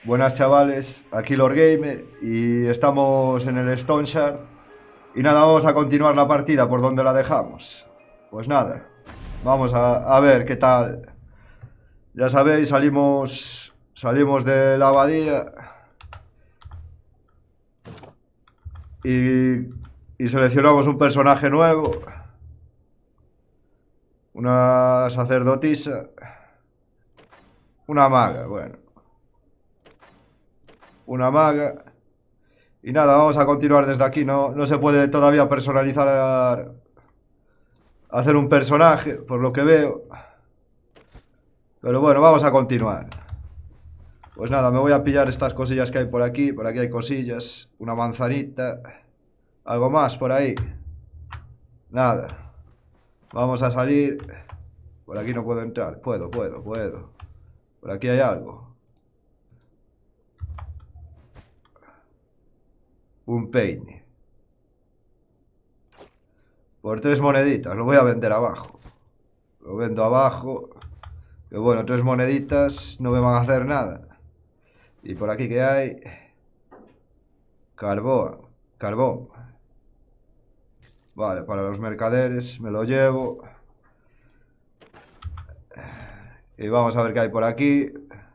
Buenas chavales, aquí Lord Gamer y estamos en el Stone Shard. Y nada, vamos a continuar la partida por donde la dejamos. Pues nada, vamos a ver qué tal. Ya sabéis, salimos de la abadía y, y seleccionamos un personaje nuevo. Una sacerdotisa. Una maga, bueno. Una maga. Y nada, vamos a continuar desde aquí. No se puede todavía personalizar, hacer un personaje, por lo que veo. Pero bueno, vamos a continuar. Pues nada, me voy a pillar estas cosillas que hay por aquí. Por aquí hay cosillas. Una manzanita. Algo más por ahí. Nada. Vamos a salir. Por aquí no puedo entrar. Puedo. Por aquí hay algo. Un peine. Por 3 moneditas. Lo voy a vender abajo. Lo vendo abajo. Que bueno, 3 moneditas no me van a hacer nada. Y por aquí que hay... Carbón. Vale, para los mercaderes me lo llevo. Y vamos a ver qué hay por aquí.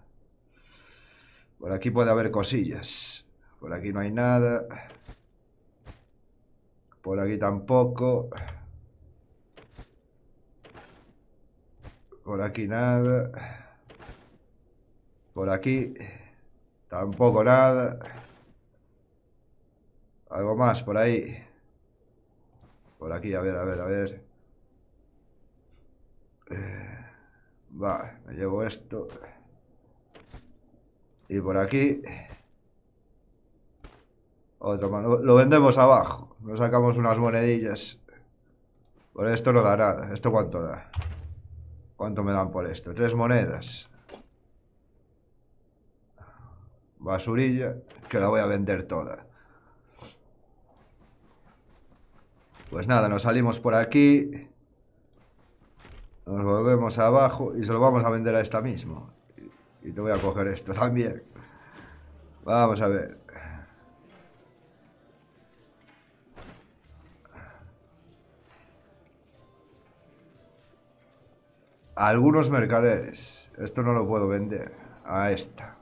Por aquí puede haber cosillas. Por aquí no hay nada. Por aquí tampoco. Por aquí nada. Por aquí tampoco nada. Algo más por ahí. Por aquí, a ver. Vale, me llevo esto. Y por aquí otro más. Lo vendemos abajo. Nos sacamos unas monedillas. Por esto no da nada. ¿Esto cuánto da? ¿Cuánto me dan por esto? 3 monedas. Basurilla, que la voy a vender toda. Pues nada, nos salimos por aquí. Nos volvemos abajo y se lo vamos a vender a esta mismo. Y te voy a coger esto también. Vamos a ver. Algunos mercaderes. Esto no lo puedo vender. A esta.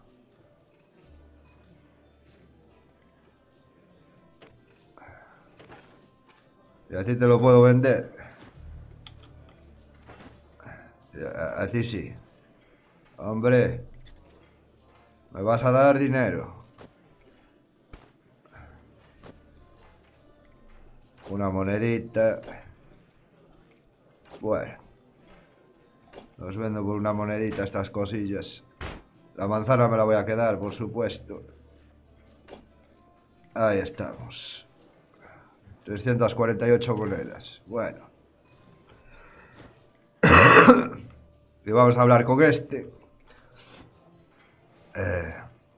Y a ti te lo puedo vender. A ti sí. Hombre. Me vas a dar dinero. Una monedita. Bueno. Los vendo por una monedita estas cosillas. La manzana me la voy a quedar, por supuesto. Ahí estamos. 348 monedas. Bueno. Y vamos a hablar con este. Eh,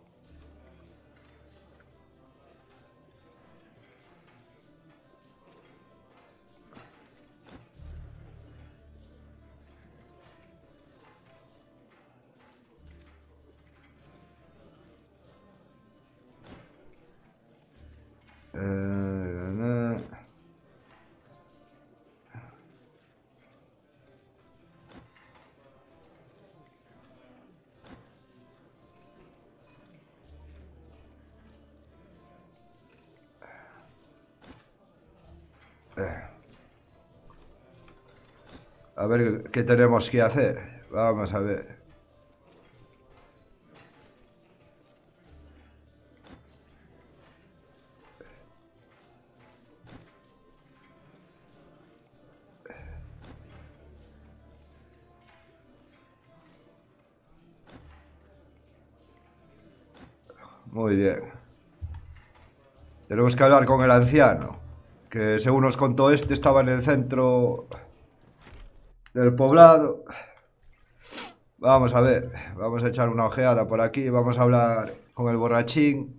eh, a ver qué tenemos que hacer. Vamos a ver. Muy bien. Tenemos que hablar con el anciano, que según nos contó este, estaba en el centro del poblado. Vamos a ver, vamos a echar una ojeada por aquí, vamos a hablar con el borrachín.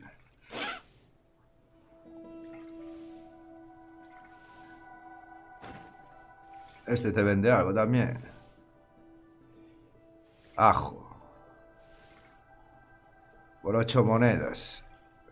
Este te vende algo también. Ajo. Por 8 monedas.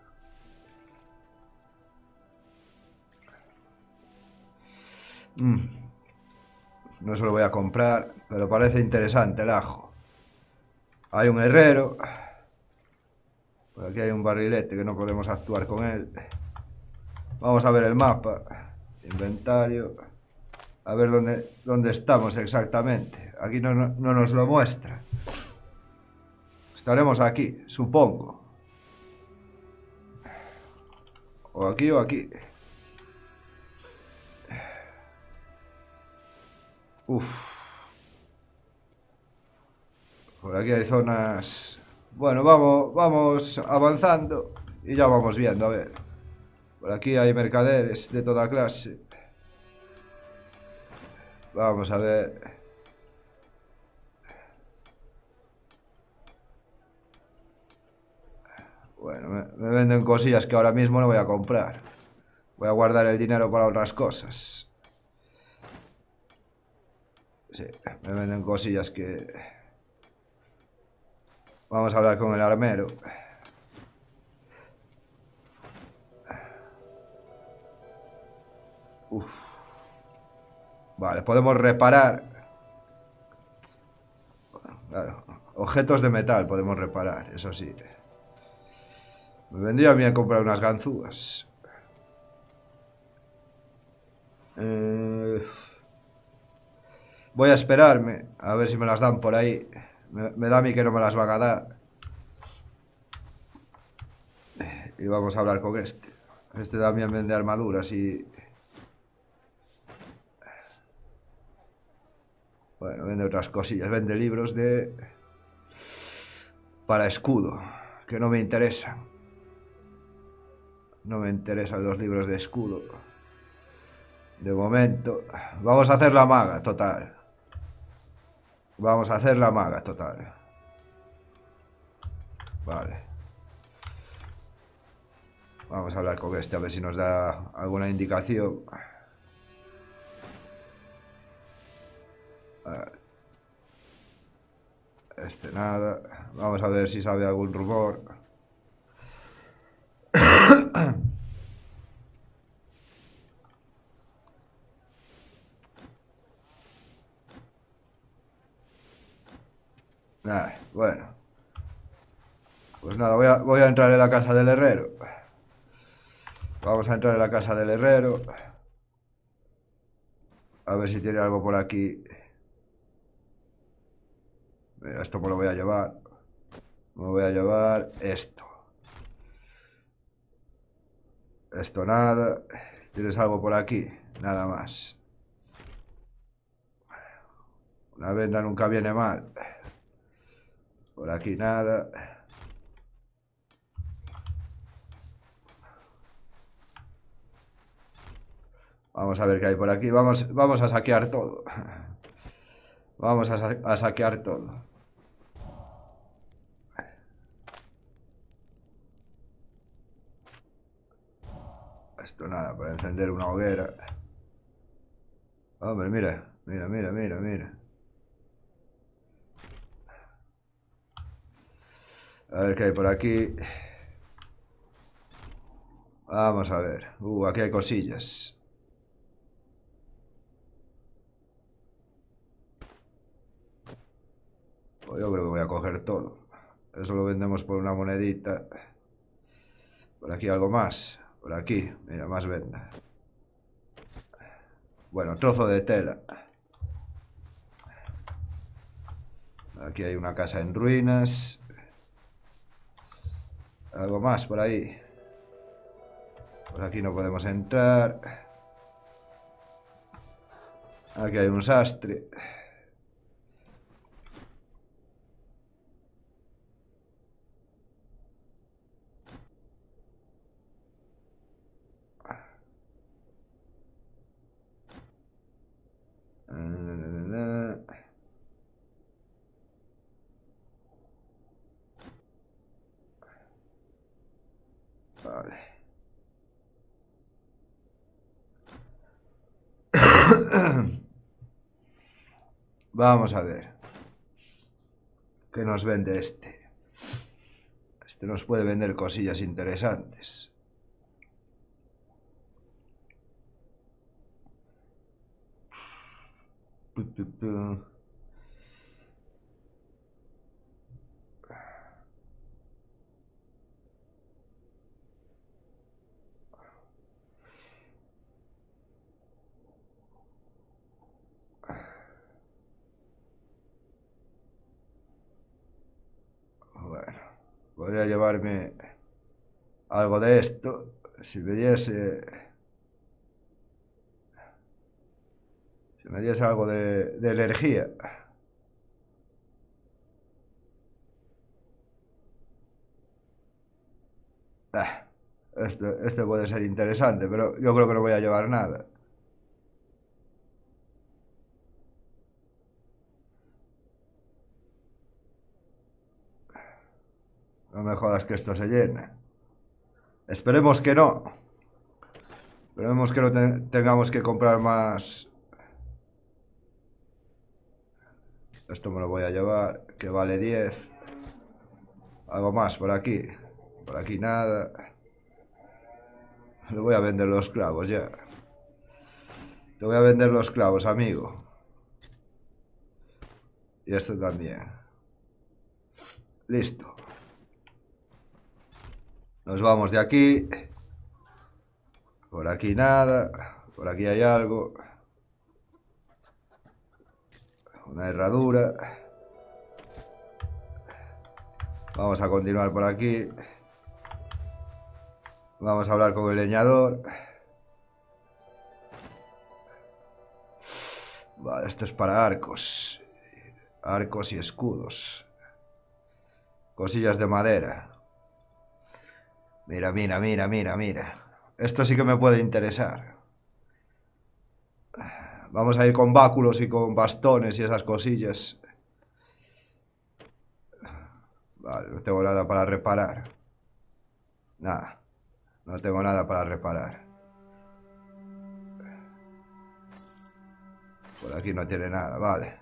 No se lo voy a comprar, pero parece interesante el ajo. Hay un herrero. Por aquí hay un barrilete que no podemos actuar con él. Vamos a ver el mapa. Inventario. A ver dónde estamos exactamente. Aquí no nos lo muestra. Estaremos aquí, supongo. O aquí o aquí. Uf. Por aquí hay zonas... Bueno, vamos avanzando y ya vamos viendo, a ver. Por aquí hay mercaderes de toda clase. Vamos a ver. Bueno, me venden cosillas que ahora mismo no voy a comprar. Voy a guardar el dinero para otras cosas. Sí, me venden cosillas que... Vamos a hablar con el armero. Uf. Vale, podemos reparar. Claro, objetos de metal podemos reparar, eso sí. Me vendría bien comprar unas ganzúas. Voy a esperarme, a ver si me las dan por ahí. Me da a mí que no me las van a dar. Y vamos a hablar con este. Este también vende armaduras y... Bueno, vende otras cosillas. Vende libros de... Para escudo, que no me interesan. No me interesan los libros de escudo. De momento. Vamos a hacer la maga, total. Vamos a hacer la maga, total. Vale. Vamos a hablar con este, a ver si nos da alguna indicación. Este nada. Vamos a ver si sabe algún rumor. Bueno. Pues nada, voy a entrar en la casa del herrero. Vamos a entrar en la casa del herrero. A ver si tiene algo por aquí. Mira, esto me lo voy a llevar. Me voy a llevar esto. Esto nada. ¿Tienes algo por aquí? Nada más. Una venda nunca viene mal. Por aquí nada. Vamos a ver qué hay por aquí. Vamos a saquear todo. Vamos a saquear todo. Esto nada, para encender una hoguera. Hombre, mira. Mira. A ver qué hay por aquí. Vamos a ver. Aquí hay cosillas. Pues yo creo que voy a coger todo. Eso lo vendemos por una monedita. Por aquí algo más. Por aquí, mira, más venda. Bueno, trozo de tela. Aquí hay una casa en ruinas. Algo más por ahí. Por aquí no podemos entrar. Aquí hay un sastre. Vale. Vamos a ver. ¿Qué nos vende este? Este nos puede vender cosillas interesantes. Bueno, podría llevarme algo de esto. Si me diese... Si me diese algo de energía. Este puede ser interesante, pero yo creo que no voy a llevar nada. No me jodas que esto se llene. Esperemos que no. Esperemos que no tengamos que comprar más. Esto me lo voy a llevar, que vale 10. Algo más por aquí. Por aquí nada. Le voy a vender los clavos ya. Te voy a vender los clavos, amigo. Y esto también. Listo. Nos vamos de aquí. Por aquí nada. Por aquí hay algo. Una herradura. Vamos a continuar por aquí. Vamos a hablar con el leñador. Vale, esto es para arcos. Arcos y escudos. Cosillas de madera. Mira, mira, mira, mira, mira. Esto sí que me puede interesar. Vamos a ir con báculos y con bastones y esas cosillas. Vale, no tengo nada para reparar. Nada. No tengo nada para reparar. Por aquí no tiene nada, vale.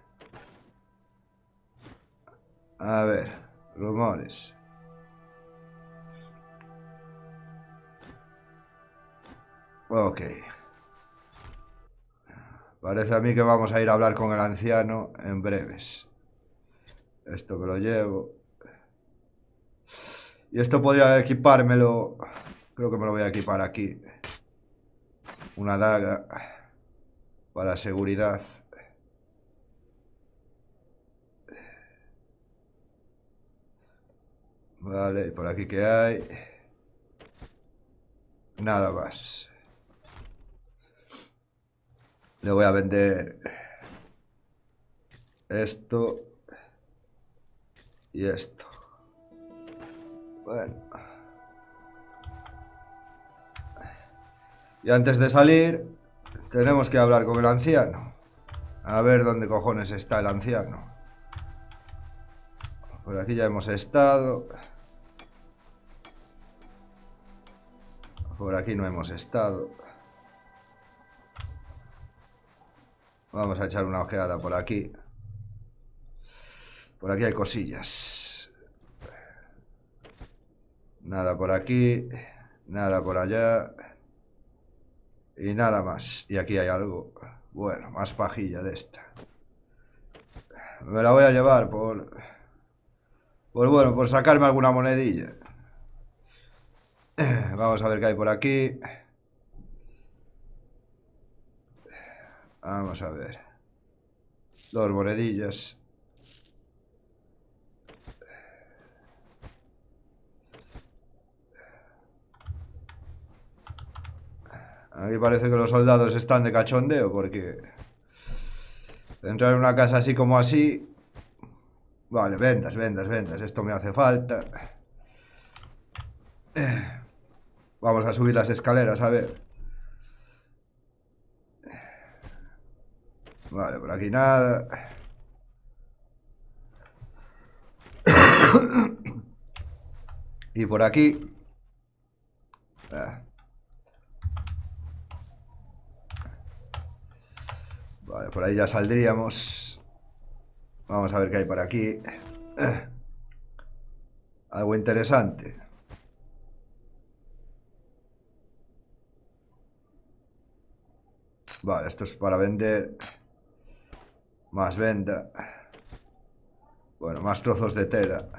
A ver, rumores. Ok. Parece a mí que vamos a ir a hablar con el anciano en breves. Esto me lo llevo. Y esto podría equipármelo. Creo que me lo voy a equipar aquí. Una daga. Para seguridad. Vale, ¿y por aquí qué hay? Nada más. Le voy a vender esto y esto. Bueno. Y antes de salir, tenemos que hablar con el anciano. A ver dónde cojones está el anciano. Por aquí ya hemos estado. Por aquí no hemos estado. Vamos a echar una ojeada por aquí. Por aquí hay cosillas. Nada por aquí. Nada por allá. Y nada más. Y aquí hay algo. Bueno, más pajilla de esta. Me la voy a llevar por... bueno, por sacarme alguna monedilla. Vamos a ver qué hay por aquí. Vamos a ver. 2 monedillas. Aquí parece que los soldados están de cachondeo porque... entrar en una casa así como así... Vale, ventas, ventas, ventas. Esto me hace falta. Vamos a subir las escaleras, a ver. Vale, por aquí nada. Y por aquí... Vale, por ahí ya saldríamos. Vamos a ver qué hay por aquí. Algo interesante. Vale, esto es para vender. Más venda. Bueno, más trozos de tela.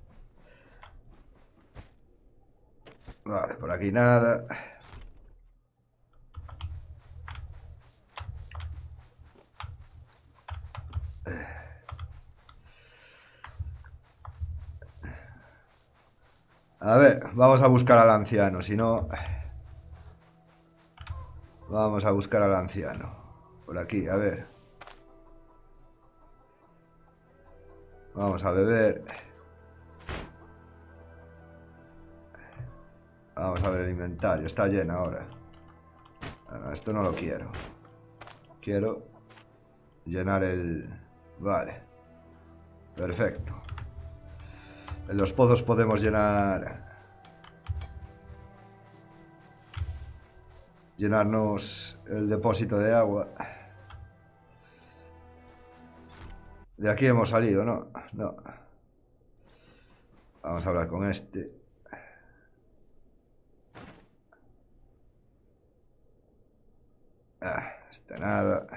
Vale, por aquí nada. A ver, vamos a buscar al anciano, si no... Vamos a buscar al anciano. Por aquí, a ver. Vamos a beber. Vamos a ver el inventario. Está lleno ahora. Bueno, esto no lo quiero. Quiero llenar el... Vale. Perfecto. En los pozos podemos llenarnos el depósito de agua. De aquí hemos salido, ¿no? No. Vamos a hablar con este. Este nada.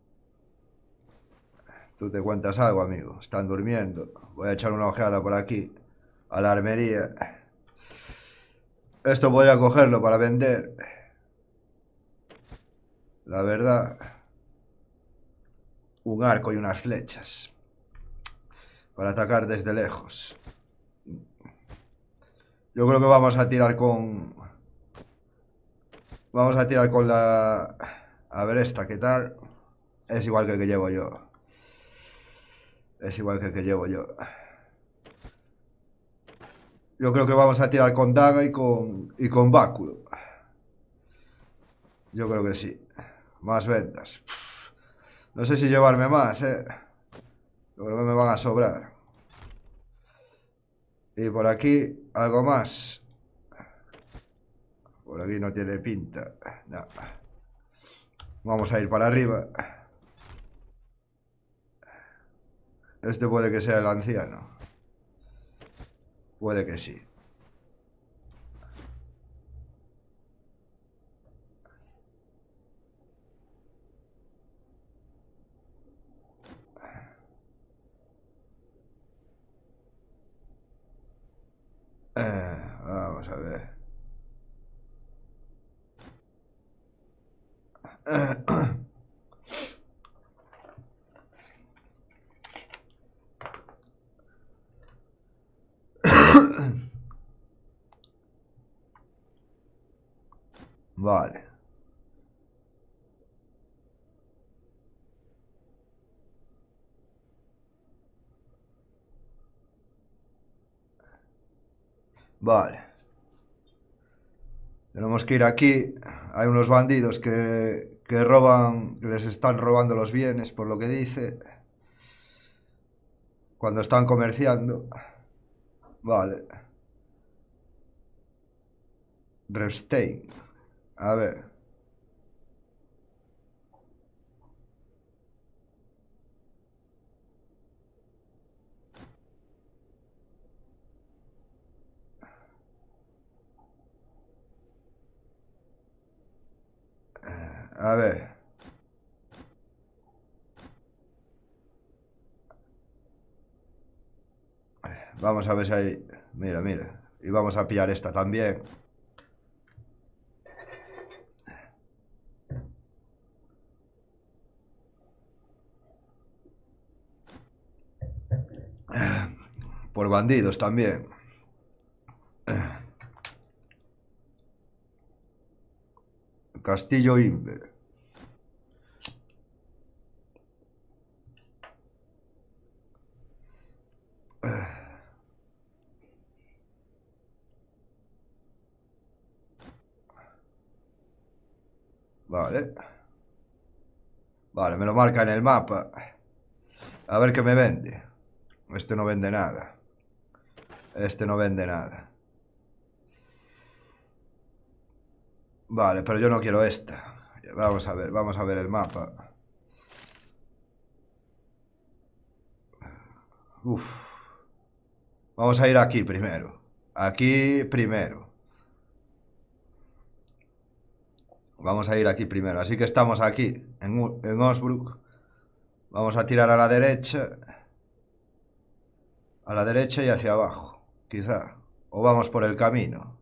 Tú te cuentas algo, amigo. Están durmiendo. Voy a echar una ojeada por aquí. A la armería. Esto podría cogerlo para vender. La verdad. Un arco y unas flechas. Para atacar desde lejos. Yo creo que vamos a tirar con... Vamos a tirar con la... A ver esta, ¿qué tal? Es igual que el que llevo yo. Es igual que el que llevo yo. Yo creo que vamos a tirar con daga y con báculo. Yo creo que sí. Más ventas. No sé si llevarme más, Yo creo que me van a sobrar. Y por aquí, algo más. Por aquí no tiene pinta. No. Vamos a ir para arriba. Este puede que sea el anciano. Puede que sí. Vamos a ver. Vale. Vale. Tenemos que ir aquí. Hay unos bandidos que roban, que les están robando los bienes, por lo que dice. Cuando están comerciando. Vale. Repstein. A ver. A ver. Vamos a ver si hay... Mira, mira. Y vamos a pillar esta también. Por bandidos también. Castillo Inver. Vale. Vale, me lo marca en el mapa. A ver qué me vende. Este no vende nada. Este no vende nada. Vale, pero yo no quiero esta. Vamos a ver el mapa. Uf. Vamos a ir aquí primero. Aquí primero. Vamos a ir aquí primero. Así que estamos aquí, en Osbrook. Vamos a tirar a la derecha. A la derecha y hacia abajo, quizá. O vamos por el camino.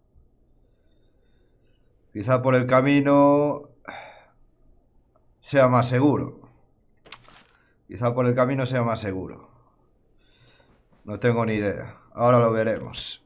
Quizá por el camino sea más seguro. Quizá por el camino sea más seguro. No tengo ni idea. Ahora lo veremos.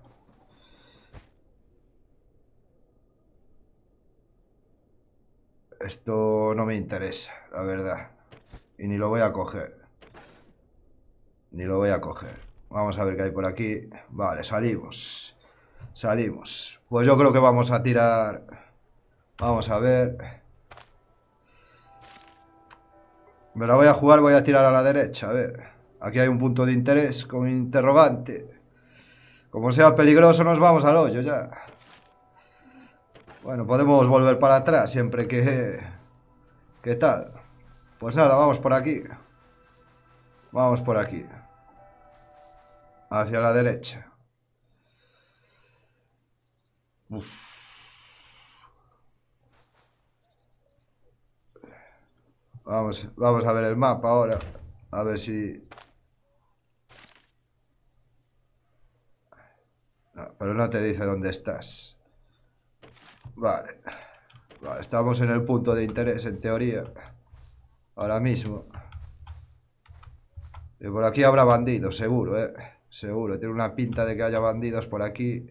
Esto no me interesa, la verdad. Y ni lo voy a coger. Ni lo voy a coger. Vamos a ver qué hay por aquí. Vale, salimos. Salimos. Pues yo creo que vamos a tirar... Vamos a ver. Me la voy a jugar, voy a tirar a la derecha. A ver. Aquí hay un punto de interés con interrogante. Como sea peligroso, nos vamos al hoyo ya. Bueno, podemos volver para atrás siempre que... ¿Qué tal? Pues nada, vamos por aquí. Vamos por aquí. Hacia la derecha. Uf. Vamos a ver el mapa ahora. A ver si... No, pero no te dice dónde estás. Vale. Vale, estamos en el punto de interés, en teoría. Ahora mismo. Y por aquí habrá bandidos, seguro, seguro. Tiene una pinta de que haya bandidos por aquí.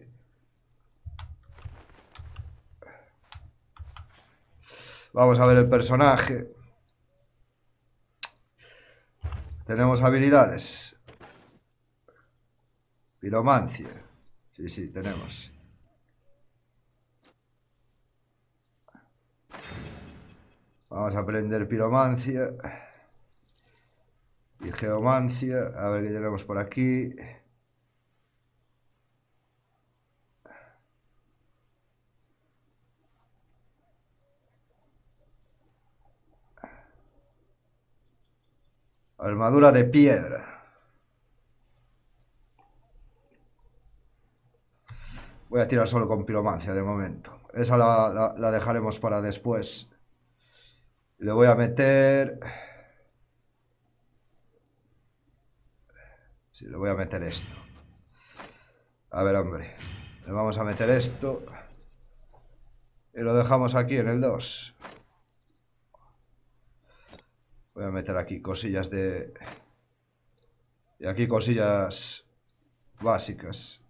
Vamos a ver el personaje. Tenemos habilidades. Piromancia. Sí, sí, tenemos. Vamos a aprender piromancia. Y geomancia. A ver qué tenemos por aquí. Armadura de piedra. Voy a tirar solo con piromancia de momento. Esa la dejaremos para después. Le voy a meter... Sí, le voy a meter esto. A ver, hombre. Le vamos a meter esto. Y lo dejamos aquí en el 2. Voy a meter aquí cosillas de... Y aquí cosillas básicas.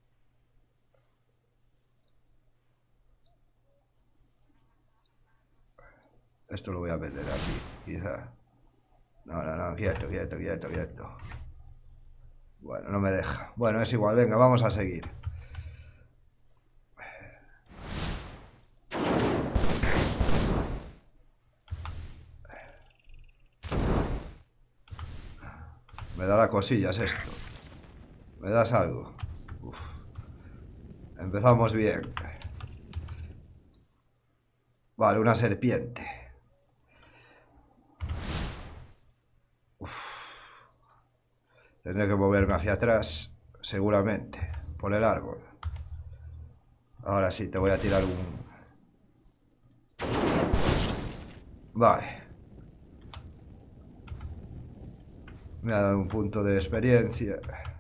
Esto lo voy a meter aquí, quizá. No, no, no, quieto, quieto, quieto, quieto. Bueno, no me deja. Bueno, es igual, venga, vamos a seguir. Me dará cosillas esto. ¿Me das algo? Uf. Empezamos bien. Vale, una serpiente. Uf. Tendré que moverme hacia atrás, seguramente, por el árbol. Ahora sí, te voy a tirar un... Vale. Me ha dado un punto de experiencia.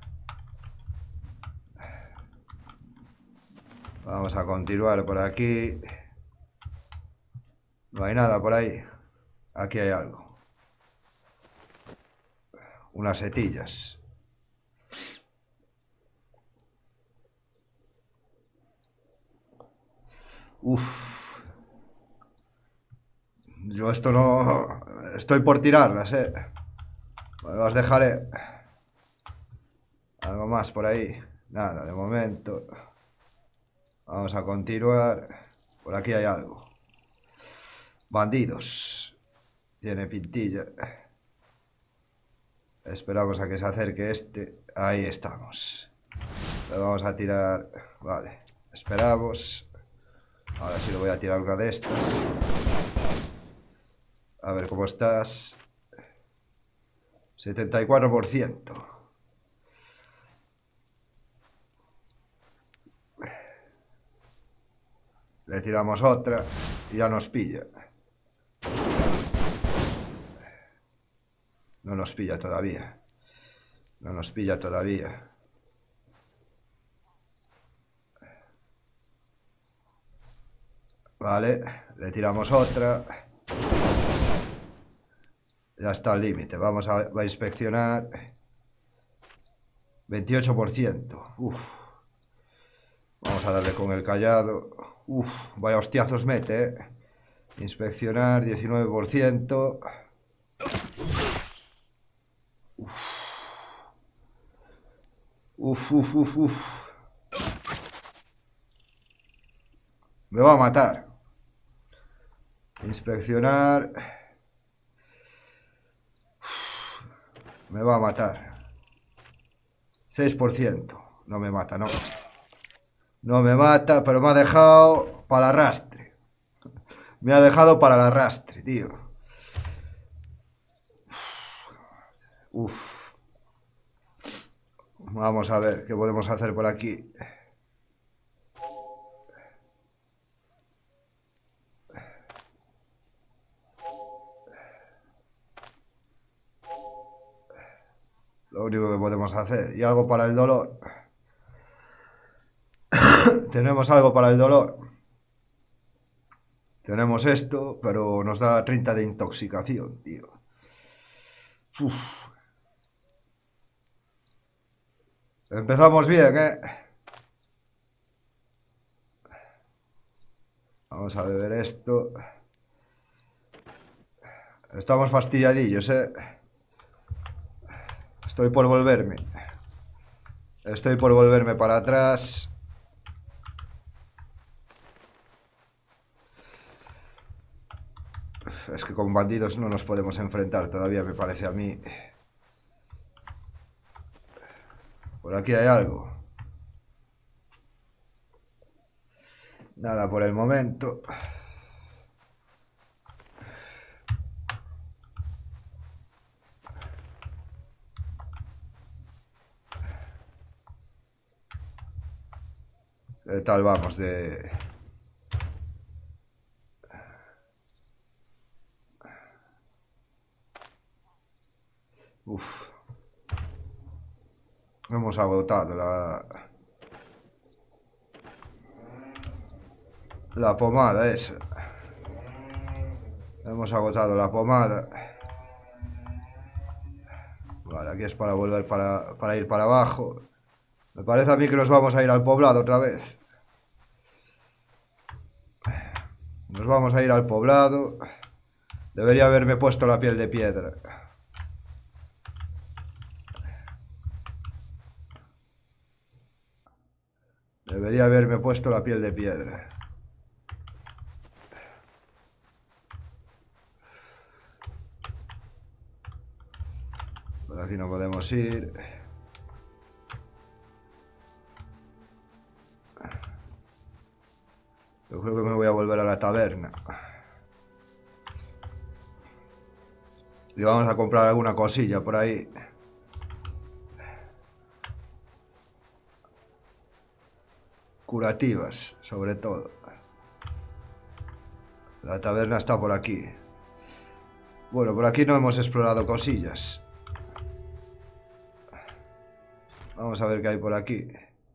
Vamos a continuar por aquí. No hay nada por ahí. Aquí hay algo. Unas setillas. Uf. Yo esto no... Estoy por tirarlas, Bueno, las dejaré. Algo más por ahí. Nada, de momento. Vamos a continuar. Por aquí hay algo. Bandidos. Tiene pintilla. Esperamos a que se acerque este. Ahí estamos. Le vamos a tirar. Vale. Esperamos. Ahora sí le voy a tirar una de estas. A ver cómo estás. 74%. Le tiramos otra y ya nos pilla. No nos pilla todavía. No nos pilla todavía. Vale, le tiramos otra. Ya está al límite. Vamos a inspeccionar. 28%. Uf. Vamos a darle con el callado. Uf, vaya hostiazos mete, Inspeccionar, 19%. Uf, uf, uf, uf. Me va a matar. Inspeccionar. Me va a matar. 6%. No me mata, no. No me mata, pero me ha dejado para el arrastre. Me ha dejado para el arrastre, tío. Uf. Vamos a ver qué podemos hacer por aquí. Lo único que podemos hacer. Y algo para el dolor. Tenemos algo para el dolor. Tenemos esto, pero nos da 30 de intoxicación, tío. Uf. Empezamos bien, Vamos a beber esto. Estamos fastidiadillos, Estoy por volverme. Estoy por volverme para atrás. Es que con bandidos no nos podemos enfrentar todavía, me parece a mí. Por aquí hay algo. Nada por el momento. ¿Qué tal vamos de...? Uf. Hemos agotado la pomada esa. Hemos agotado la pomada. Vale, aquí es para volver para ir para abajo. Me parece a mí que nos vamos a ir al poblado otra vez. Nos vamos a ir al poblado. Debería haberme puesto la piel de piedra. Debería haberme puesto la piel de piedra. Por aquí no podemos ir. Yo creo que me voy a volver a la taberna. Y vamos a comprar alguna cosilla por ahí. Curativas, sobre todo. La taberna está por aquí. Bueno, por aquí no hemos explorado cosillas. Vamos a ver qué hay por aquí.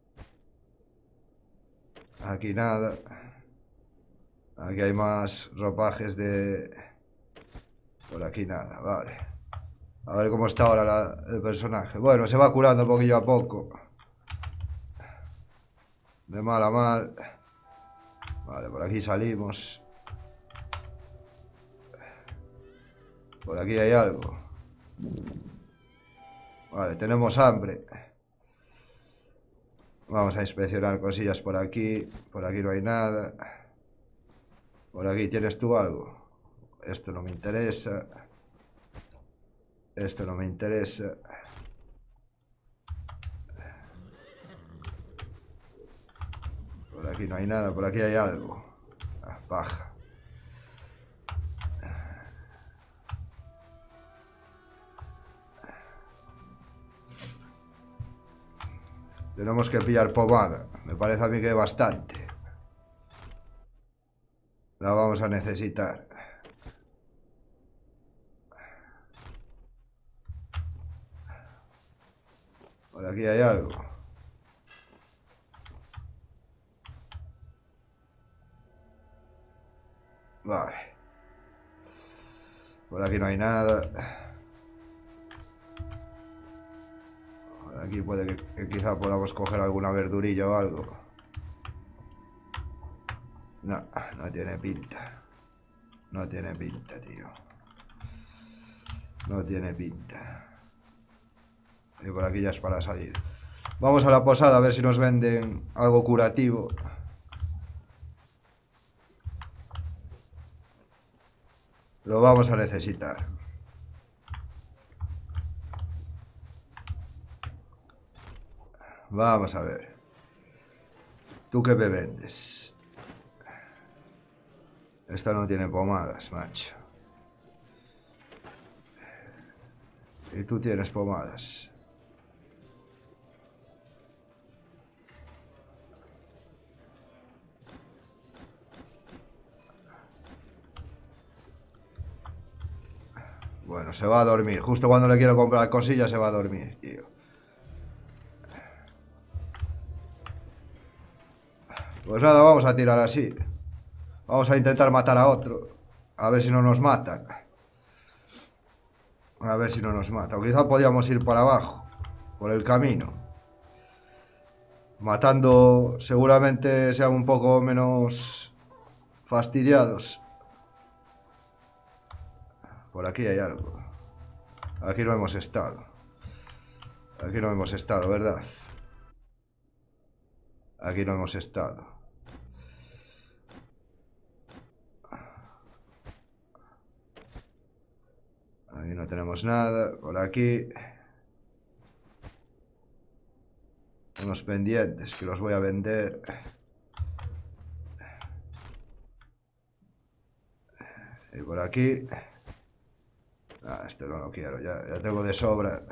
Aquí nada. Aquí hay más ropajes de... Por aquí nada, vale. A ver cómo está ahora el personaje. Bueno, se va curando poquillo a poco. De mal a mal. Vale, por aquí salimos. Por aquí hay algo. Vale, tenemos hambre. Vamos a inspeccionar cosillas por aquí. Por aquí no hay nada. Por aquí tienes tú algo. Esto no me interesa. Esto no me interesa. Por aquí no hay nada. Por aquí hay algo. Ah, paja. Tenemos que pillar pomada. Me parece a mí que bastante. La vamos a necesitar. Por aquí hay algo. Vale. Por aquí no hay nada. Por aquí puede que quizá podamos coger alguna verdurilla o algo. No, no tiene pinta. No tiene pinta, tío. No tiene pinta. Y por aquí ya es para salir. Vamos a la posada a ver si nos venden algo curativo. Lo vamos a necesitar. Vamos a ver. ¿Tú qué me vendes? Esta no tiene pomadas, macho. Y tú tienes pomadas. Bueno, se va a dormir. Justo cuando le quiero comprar cosillas se va a dormir, tío. Pues nada, vamos a tirar así. Vamos a intentar matar a otro. A ver si no nos matan. A ver si no nos mata. O quizá podíamos ir para abajo. Por el camino. Matando seguramente sean un poco menos fastidiados. Por aquí hay algo. Aquí no hemos estado. Aquí no hemos estado, ¿verdad? Aquí no hemos estado. Ahí no tenemos nada. Por aquí. Unos pendientes que los voy a vender. Y por aquí. Ah, este no lo quiero. Ya tengo de sobra.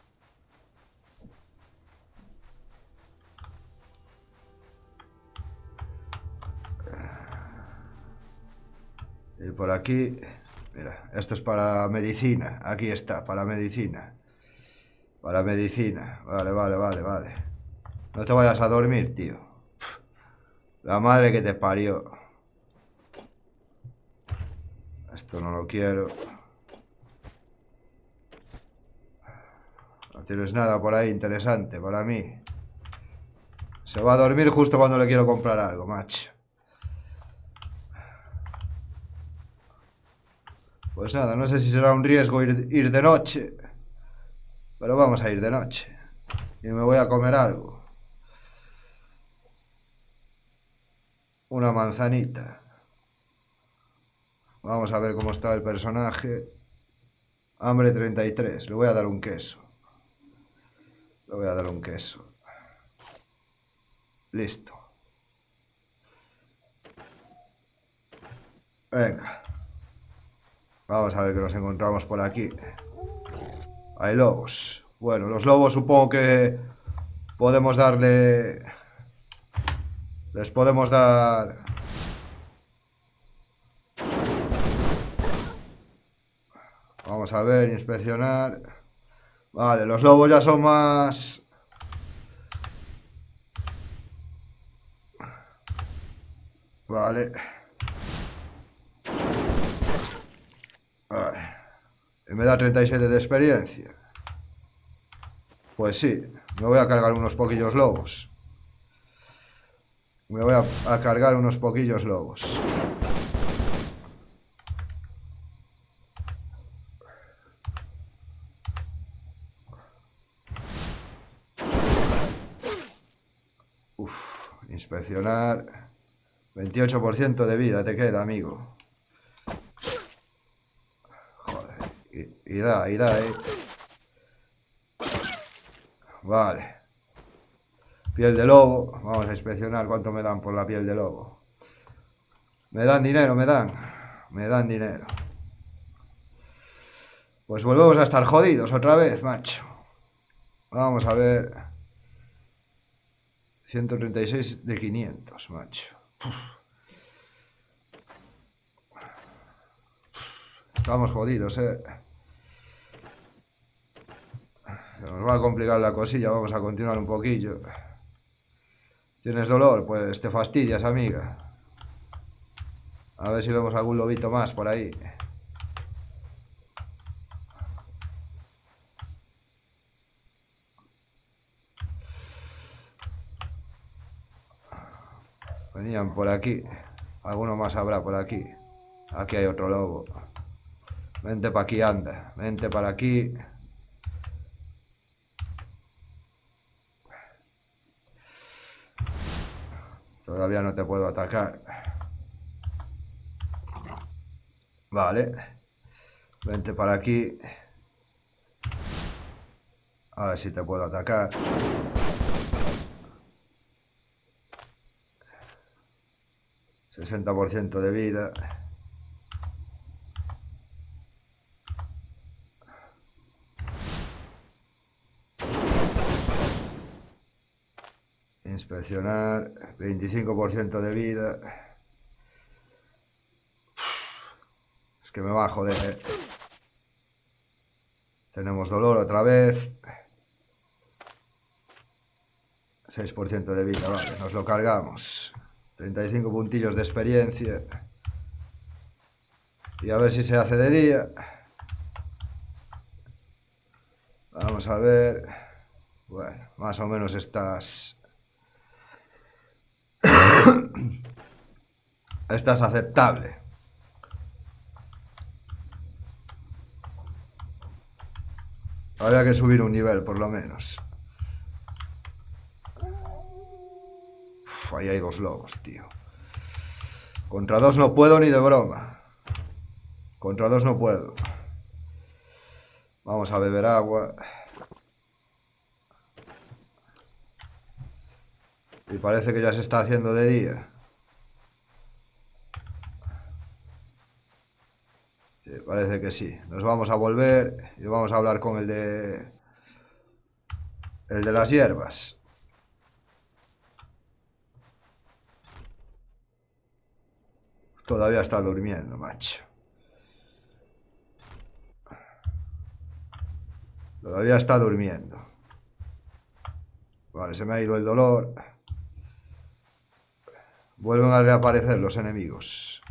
Y por aquí. Mira, esto es para medicina. Aquí está, para medicina. Para medicina. Vale, vale, vale, vale. No te vayas a dormir, tío. La madre que te parió. Esto no lo quiero. No tienes nada por ahí interesante para mí. Se va a dormir justo cuando le quiero comprar algo, macho. Pues nada, no sé si será un riesgo ir de noche. Pero vamos a ir de noche. Y me voy a comer algo. Una manzanita. Vamos a ver cómo está el personaje. Hambre 33. Le voy a dar un queso. Le voy a dar un queso. Listo. Venga. Vamos a ver qué nos encontramos por aquí. Hay lobos. Bueno, los lobos supongo que podemos darle... Les podemos dar... Vamos a ver, inspeccionar. Vale, los lobos ya son más... Vale. Vale. Y me da 37 de experiencia. Pues sí, me voy a cargar unos poquillos lobos. Me voy a cargar unos poquillos lobos. Uf, inspeccionar. 28% de vida te queda, amigo. Joder, y da, Vale. Piel de lobo. Vamos a inspeccionar cuánto me dan por la piel de lobo. Me dan dinero, me dan. Me dan dinero. Pues volvemos a estar jodidos otra vez, macho. Vamos a ver. 136 de 500, macho. Estamos jodidos, Se nos va a complicar la cosilla. Vamos a continuar un poquillo. ¿Tienes dolor? Pues te fastidias, amiga. A ver si vemos algún lobito más por ahí. Venían por aquí. Alguno más habrá por aquí. Aquí hay otro lobo. Vente para aquí, anda. Vente para aquí. Todavía no te puedo atacar. Vale. Vente para aquí. Ahora sí te puedo atacar. $60% de vida. Inspeccionar. 25% de vida. Es que me va a joder, Tenemos dolor otra vez. 6% de vida, vale, nos lo cargamos. 35 puntillos de experiencia. Y a ver si se hace de día. Vamos a ver. Bueno, más o menos estás... estás aceptable. Habría que subir un nivel, por lo menos. Ahí hay dos lobos, tío. Contra dos no puedo ni de broma. Contra dos no puedo. Vamos a beber agua. Y parece que ya se está haciendo de día. Sí, parece que sí. Nos vamos a volver y vamos a hablar con el de... el de las hierbas. Todavía está durmiendo, macho. Todavía está durmiendo. Vale, se me ha ido el dolor. Vuelven a reaparecer los enemigos.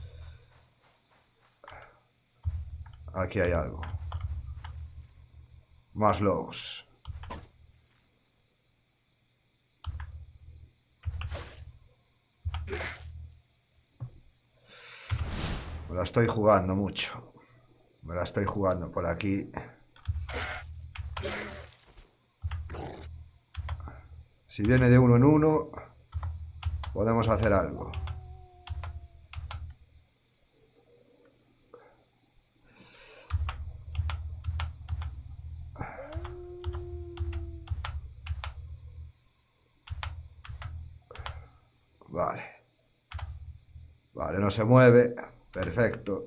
Aquí hay algo. Más lobos. Me la estoy jugando mucho. Me la estoy jugando por aquí. Si viene de uno en uno, podemos hacer algo. Vale. Vale, no se mueve. Perfecto.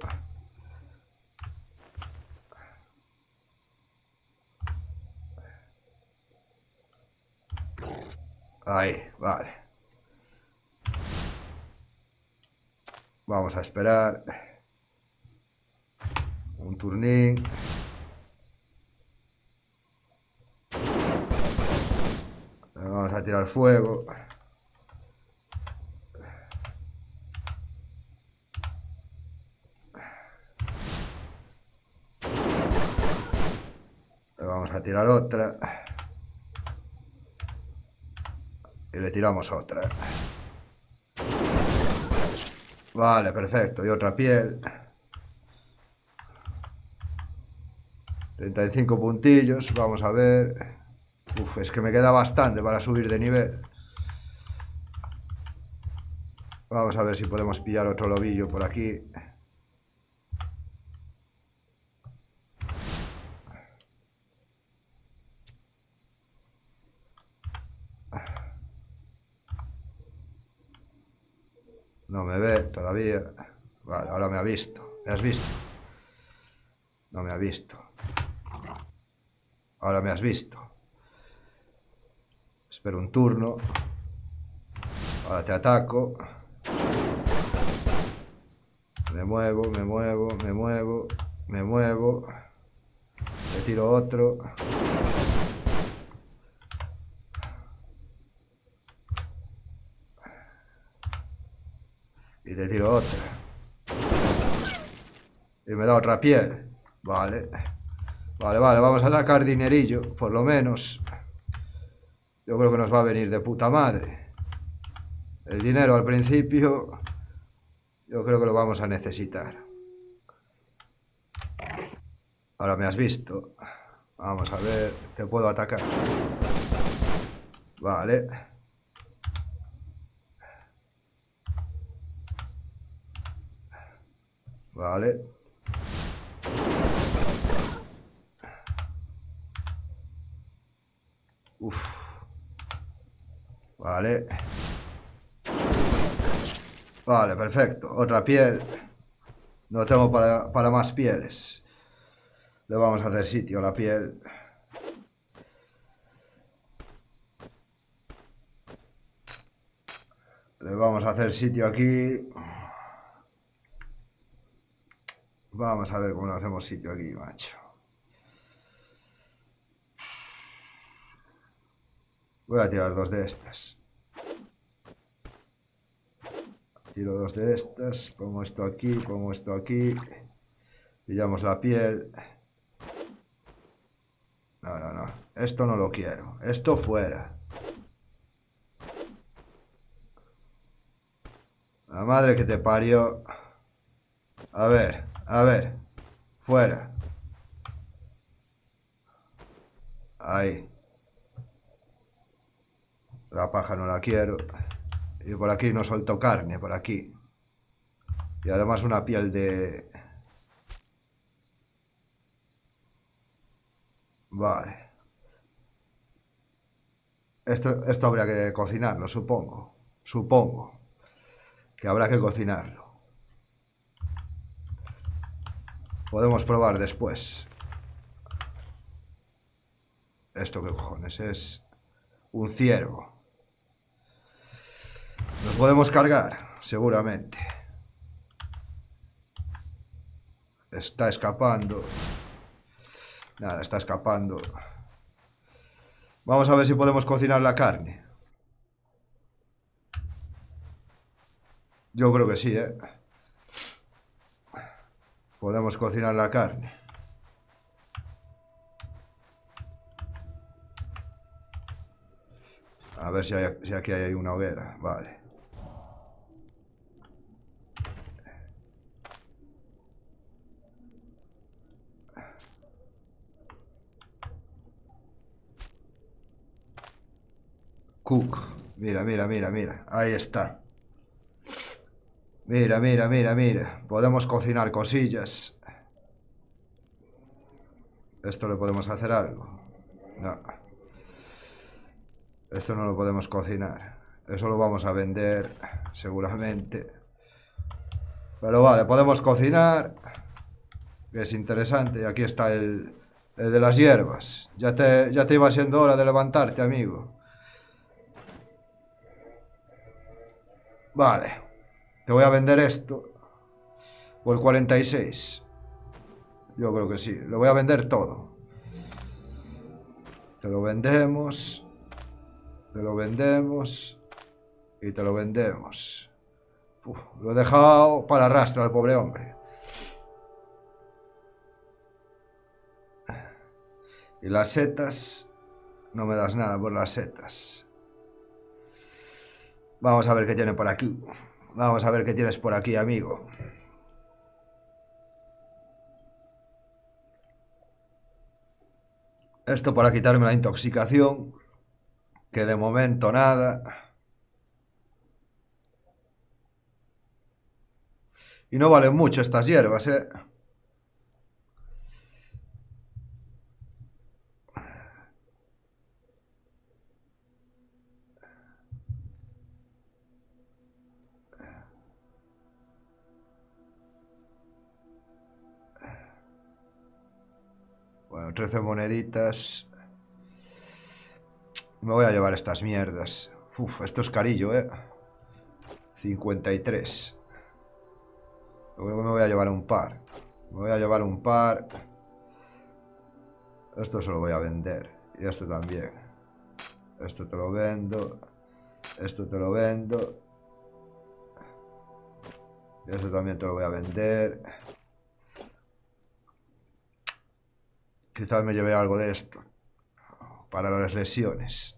Ahí, vale. Vamos a esperar. Un turnín. Vamos a tirar fuego. Vamos a tirar otra. Y le tiramos otra. Vale, perfecto. Y otra piel. 35 puntillos. Vamos a ver. Uf, es que me queda bastante para subir de nivel. Vamos a ver si podemos pillar otro lobillo por aquí. No me ve todavía. Vale, ahora me ha visto. ¿Me has visto? No me ha visto. Ahora me has visto. Espero un turno. Ahora te ataco. Me muevo, me muevo, me muevo, me muevo. Le tiro otro. Y te tiro otra. Y me da otra piel. Vale. Vale, vale, vamos a sacar dinerillo, por lo menos. Yo creo que nos va a venir de puta madre. El dinero al principio, yo creo que lo vamos a necesitar. Ahora me has visto. Vamos a ver, te puedo atacar. Vale. Vale. Uf. Vale. Vale, perfecto. Otra piel. No tengo para más pieles. Le vamos a hacer sitio a la piel. Le vamos a hacer sitio aquí. Vamos a ver cómo le hacemos sitio aquí, macho. Voy a tirar dos de estas. Tiro dos de estas. Pongo esto aquí, pongo esto aquí. Pillamos la piel. No, no, no. Esto no lo quiero. Esto fuera. La madre que te parió. A ver, a ver. Fuera. Ahí. La paja no la quiero. Y por aquí no suelto carne, por aquí. Y además una piel de... Vale. Esto habría que cocinarlo, supongo. Supongo que habrá que cocinarlo. Podemos probar después. ¿Esto qué cojones es? Un ciervo. Nos podemos cargar, seguramente. Está escapando. Nada, está escapando. Vamos a ver si podemos cocinar la carne. Yo creo que sí, ¿eh? Podemos cocinar la carne. A ver si aquí hay una hoguera. Vale. Cook. Mira, mira, mira, mira. Ahí está. Mira, mira, mira, mira. Podemos cocinar cosillas. ¿Esto le podemos hacer algo? No. Esto no lo podemos cocinar. Eso lo vamos a vender, seguramente. Pero vale, podemos cocinar. Que es interesante. Y aquí está el de las hierbas. Ya te iba siendo hora de levantarte, amigo. Vale. Te voy a vender esto. Por 46. Yo creo que sí. Lo voy a vender todo. Te lo vendemos. Te lo vendemos. Y te lo vendemos. Uf, lo he dejado para arrastrar al pobre hombre. Y las setas. No me das nada por las setas. Vamos a ver qué tiene por aquí. Vamos a ver qué tienes por aquí, amigo. Esto para quitarme la intoxicación. Que de momento nada. Y no valen mucho estas hierbas, ¿eh? Bueno, 13 moneditas. Me voy a llevar estas mierdas. Uf, esto es carillo, 53. Creo que me voy a llevar un par. Me voy a llevar un par. Esto se lo voy a vender. Y esto también. Esto te lo vendo. Esto te lo vendo. Y esto también te lo voy a vender. Quizás me lleve algo de esto. Para las lesiones.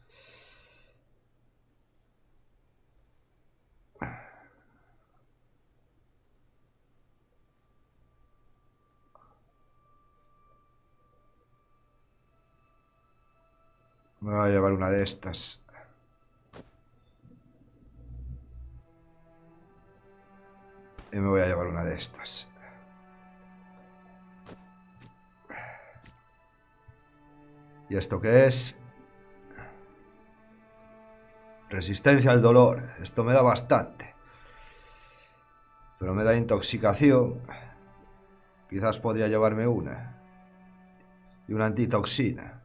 Me voy a llevar una de estas. Y me voy a llevar una de estas. ¿Y esto qué es? Resistencia al dolor. Esto me da bastante. Pero me da intoxicación. Quizás podría llevarme una. Y una antitoxina.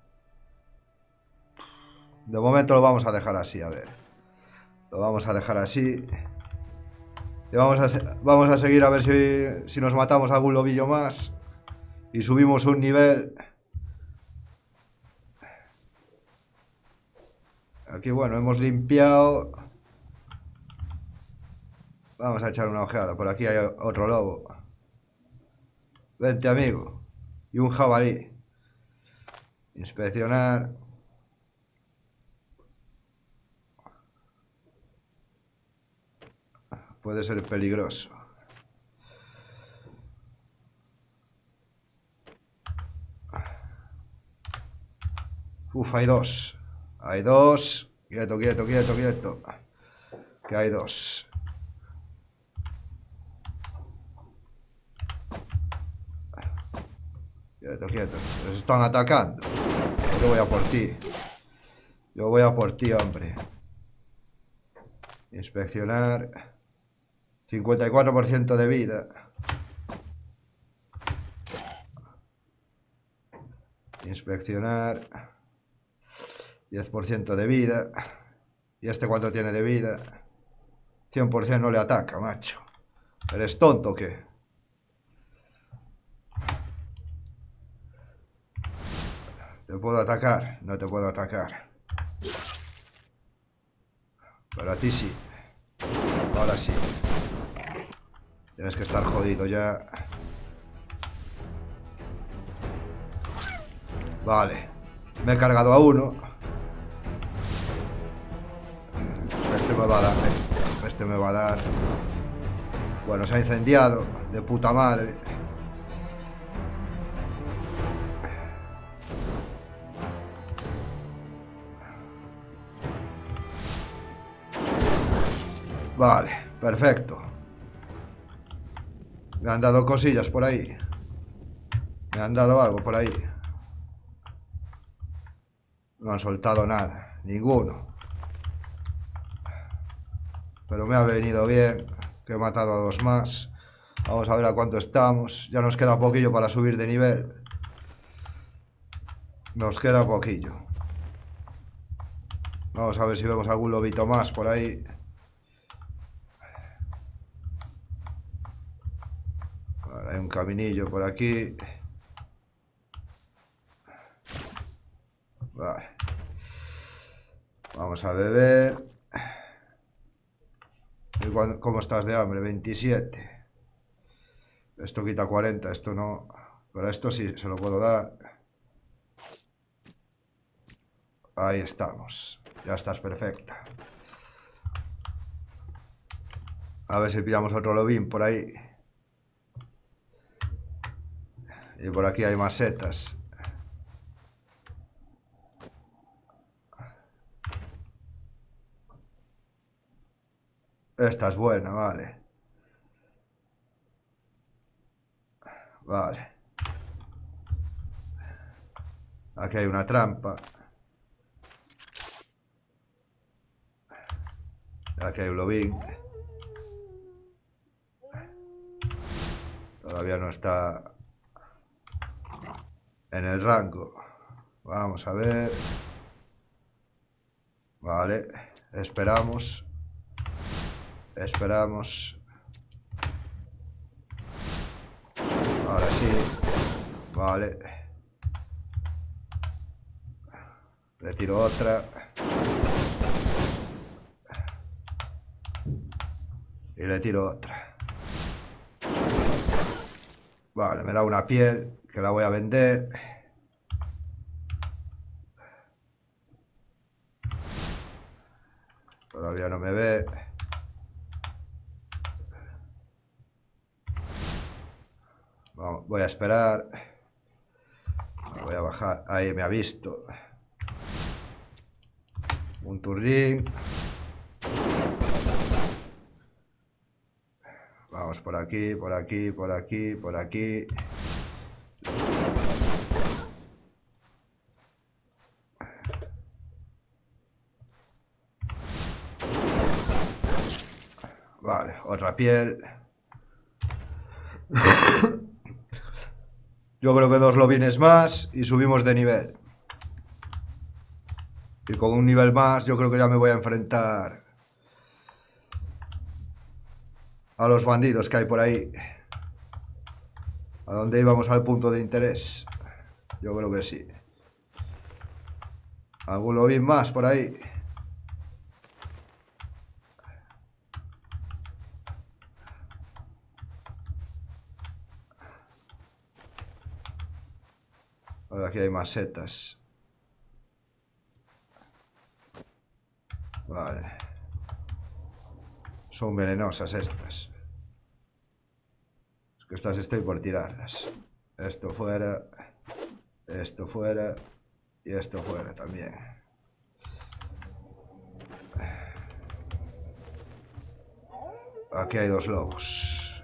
De momento lo vamos a dejar así, a ver. Lo vamos a dejar así. Y vamos a seguir a ver si nos matamos algún lobillo más. Y subimos un nivel. Aquí, bueno, hemos limpiado. Vamos a echar una ojeada. Por aquí hay otro lobo. Vente, amigo. Y un jabalí. Inspeccionar. Puede ser peligroso. Uf, hay dos. Hay dos. Quieto, quieto, quieto, quieto. Que hay dos. Quieto, quieto. Nos están atacando. Yo voy a por ti. Yo voy a por ti, hombre. Inspeccionar. 54% de vida. Inspeccionar. 10% de vida. ¿Y este cuánto tiene de vida? 100% no le ataca, macho. ¿Eres tonto o qué? ¿Te puedo atacar? No te puedo atacar. Pero a ti sí. Ahora sí. Tienes que estar jodido ya. Vale. Me he cargado a uno. Este me va a dar. Este me va a dar. Bueno, se ha incendiado. De puta madre. Vale, perfecto. Me han dado cosillas por ahí. Me han dado algo por ahí. No han soltado nada. Ninguno. Pero me ha venido bien. Que he matado a dos más. Vamos a ver a cuánto estamos. Ya nos queda poquillo para subir de nivel. Nos queda poquillo. Vamos a ver si vemos algún lobito más por ahí. Vale, hay un caminillo por aquí. Vale. Vamos a beber. ¿Cómo estás de hambre? 27. Esto quita 40, esto no. Pero esto sí, se lo puedo dar. Ahí estamos. Ya estás perfecta. A ver si pillamos otro lobín por ahí. Y por aquí hay más setas. Esta es buena, vale. Vale. Aquí hay una trampa. Aquí hay un lobín. Todavía no está en el rango. Vamos a ver. Vale. Esperamos. Esperamos. Ahora sí. Vale. Le tiro otra. Y le tiro otra. Vale, me da una piel que la voy a vender. Todavía no me ve. Vamos, voy a esperar. Voy a bajar. Ahí me ha visto. Un turrín. Vamos por aquí, por aquí, por aquí, por aquí. Vale, otra piel. Yo creo que 2 lobines más y subimos de nivel. Y con un nivel más yo creo que ya me voy a enfrentar a los bandidos que hay por ahí. ¿A dónde íbamos al punto de interés? Yo creo que sí. ¿Algún lobin más por ahí? Ahora aquí hay más setas. Vale. Son venenosas estas. Es que estas estoy por tirarlas. Esto fuera. Esto fuera. Y esto fuera también. Aquí hay 2 lobos.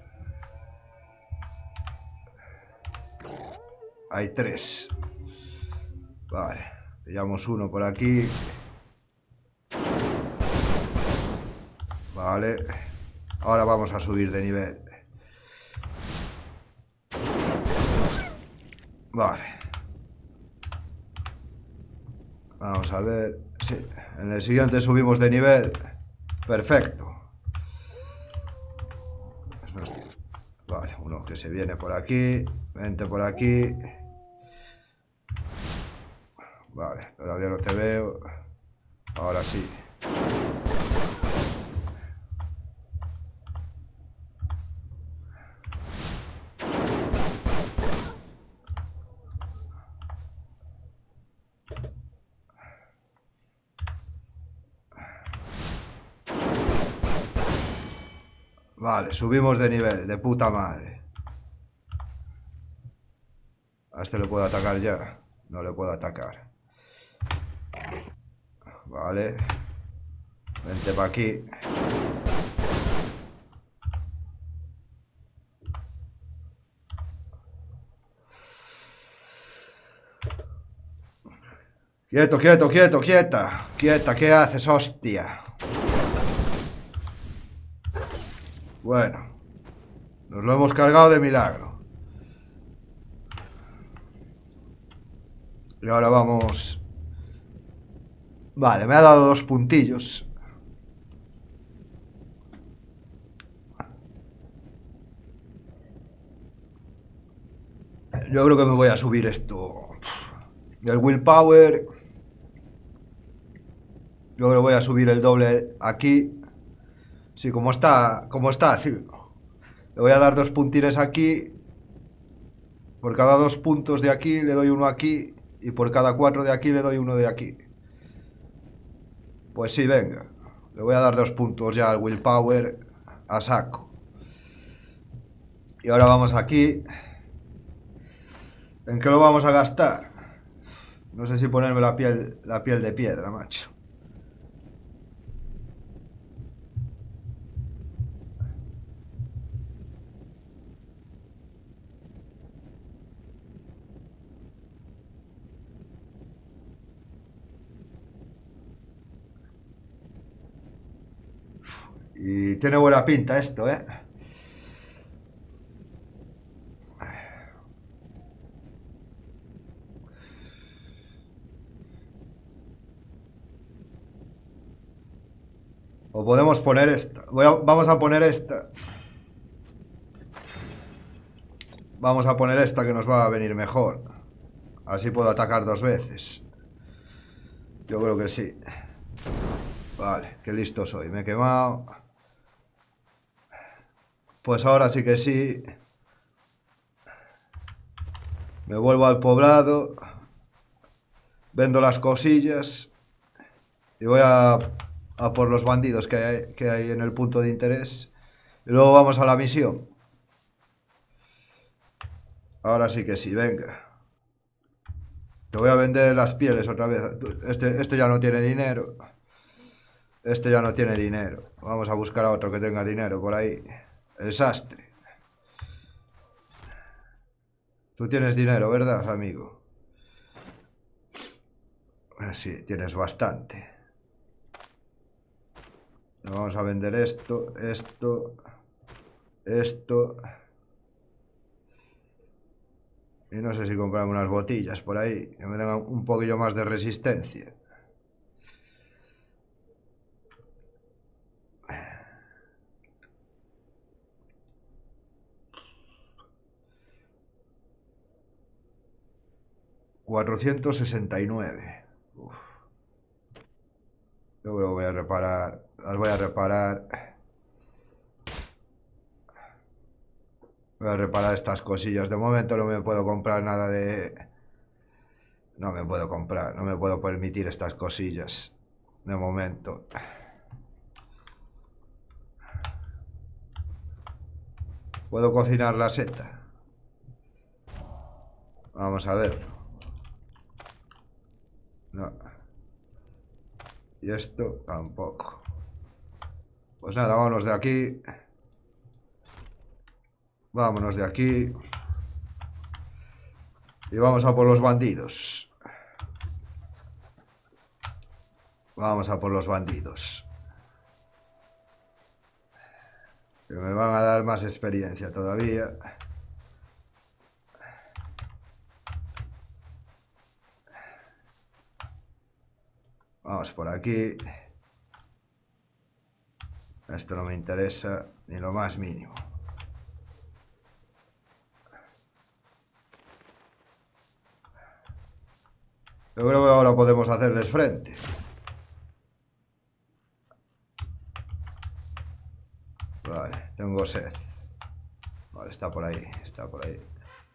Hay 3. Vale. Pillamos uno por aquí. Vale. Ahora vamos a subir de nivel. Vale. Vamos a ver. Sí. En el siguiente subimos de nivel. Perfecto. Vale, uno que se viene por aquí. Vente por aquí. Vale, todavía no te veo. Ahora sí. Vale, subimos de nivel, de puta madre. A este le puedo atacar ya. No le puedo atacar. Vale. Vente para aquí. Quieto, quieto, quieto, quieta. Quieta, ¿qué haces, hostia? Bueno. Nos lo hemos cargado de milagro. Y ahora vamos... Vale, me ha dado 2 puntillos. Yo creo que me voy a subir esto. Del willpower. Yo creo que voy a subir el doble aquí. Sí, como está, sí. Le voy a dar 2 puntines aquí. Por cada 2 puntos de aquí le doy uno aquí. Y por cada 4 de aquí le doy uno de aquí. Pues sí, venga. Le voy a dar 2 puntos ya al willpower a saco. Y ahora vamos aquí. ¿En qué lo vamos a gastar? No sé si ponerme la piel de piedra, macho. Y tiene buena pinta esto, ¿eh? O podemos poner esta. Vamos a poner esta. Vamos a poner esta que nos va a venir mejor. Así puedo atacar 2 veces. Yo creo que sí. Vale, qué listo soy. Me he quemado. Pues ahora sí que sí. Me vuelvo al poblado. Vendo las cosillas. Y voy a por los bandidos que hay en el punto de interés. Y luego vamos a la misión. Ahora sí que sí, venga. Te voy a vender las pieles otra vez. Este ya no tiene dinero. Este ya no tiene dinero. Vamos a buscar a otro que tenga dinero por ahí. El sastre. Tú tienes dinero, ¿verdad, amigo? Sí, tienes bastante. Vamos a vender esto, esto, esto. Y no sé si comprarme unas botillas por ahí, que me tengan un poquillo más de resistencia. $469. Uf. Yo creo que voy a reparar. Las voy a reparar. Voy a reparar estas cosillas. De momento no me puedo comprar nada de... No me puedo comprar. No me puedo permitir estas cosillas. De momento. ¿Puedo cocinar la seta? Vamos a verlo. No. Y esto tampoco. Pues nada, vámonos de aquí. Vámonos de aquí. Y vamos a por los bandidos. Vamos a por los bandidos. Que me van a dar más experiencia todavía. Vamos por aquí. Esto no me interesa ni lo más mínimo. Yo creo que ahora podemos hacerles frente. Vale, tengo sed. Vale, está por ahí, está por ahí.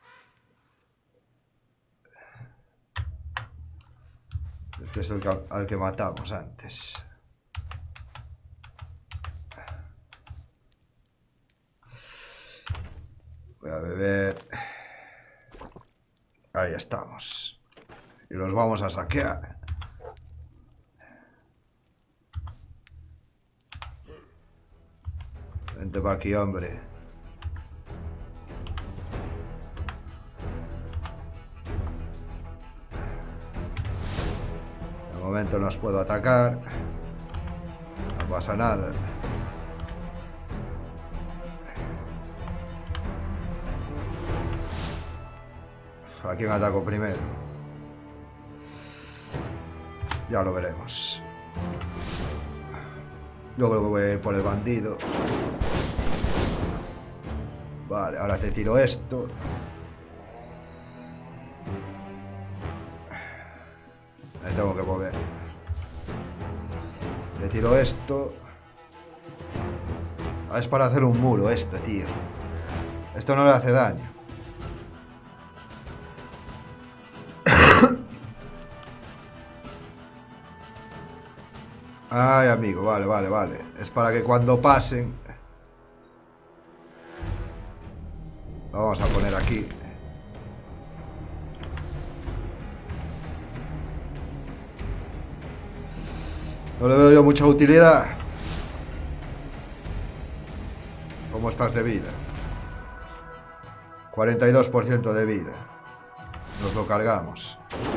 Este es el al que matamos antes. Voy a beber. Ahí estamos. Y los vamos a saquear. Vente para aquí, hombre. De momento no os puedo atacar. No pasa nada. ¿A quién ataco primero? Ya lo veremos. Yo creo que voy a ir por el bandido. Vale, ahora te tiro esto. Me tengo que mover. Le tiro esto. Ah, es para hacer un muro este, tío. Esto no le hace daño. Ay, amigo, vale, vale, vale. Es para que cuando pasen... Lo vamos a poner aquí. No le veo yo mucha utilidad. ¿Cómo estás de vida? 42% de vida. Nos lo cargamos.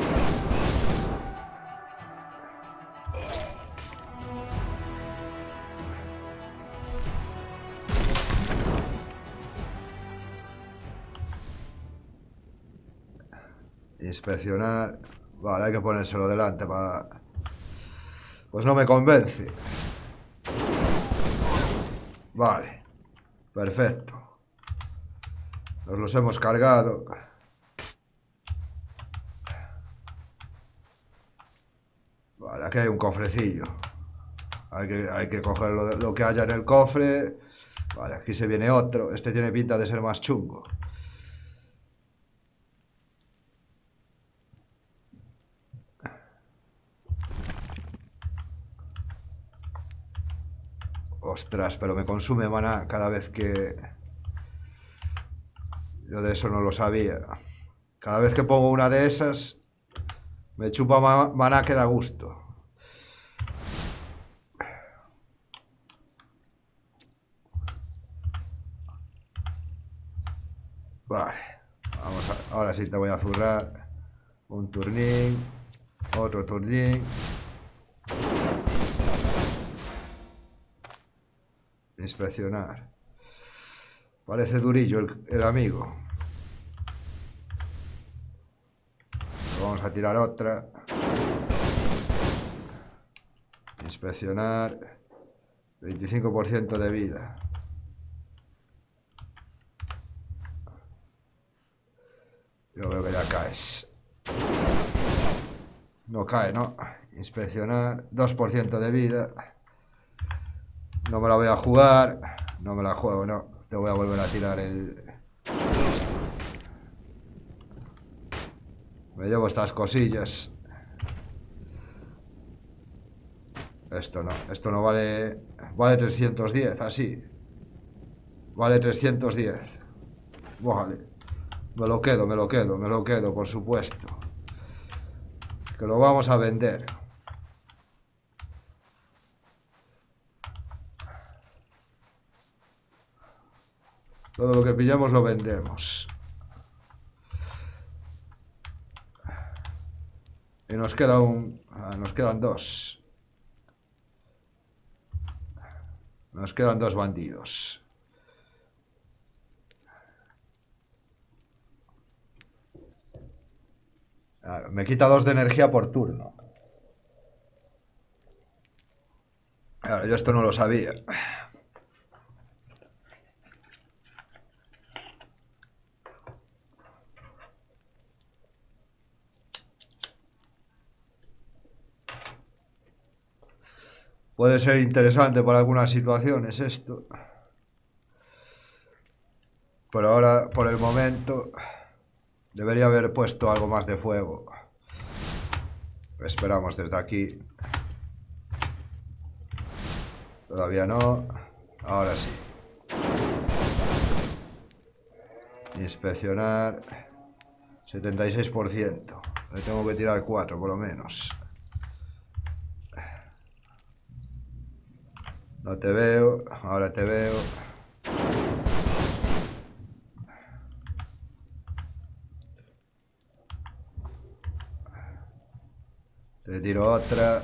Inspeccionar. Vale, hay que ponérselo delante para... Pues no me convence. Vale. Perfecto. Nos los hemos cargado. Vale, aquí hay un cofrecillo. Hay que coger lo que haya en el cofre. Vale, aquí se viene otro. Este tiene pinta de ser más chungo. Ostras, pero me consume maná cada vez que... Yo de eso no lo sabía. Cada vez que pongo una de esas, me chupa maná que da gusto. Vale. Ahora sí te voy a zurrar. Un turnín. Otro turnín. Inspeccionar. Parece durillo el amigo. Vamos a tirar otra. Inspeccionar. 25% de vida. Yo creo que ya caes. No cae, ¿no? Inspeccionar. 2% de vida. No me la voy a jugar. No me la juego, no. Te voy a volver a tirar el... Me llevo estas cosillas. Esto no vale... Vale 310, así. Vale 310. Vale. Me lo quedo, por supuesto. Que lo vamos a vender. Todo lo que pillamos lo vendemos. Y nos queda nos quedan dos. Nos quedan dos bandidos. Me quita 2 de energía por turno. Claro, yo esto no lo sabía. Puede ser interesante para algunas situaciones esto. Pero ahora, por el momento, debería haber puesto algo más de fuego. Esperamos desde aquí. Todavía no. Ahora sí. Inspeccionar. 76%. Le tengo que tirar 4 por lo menos. No te veo. Ahora te veo. Te tiro otra.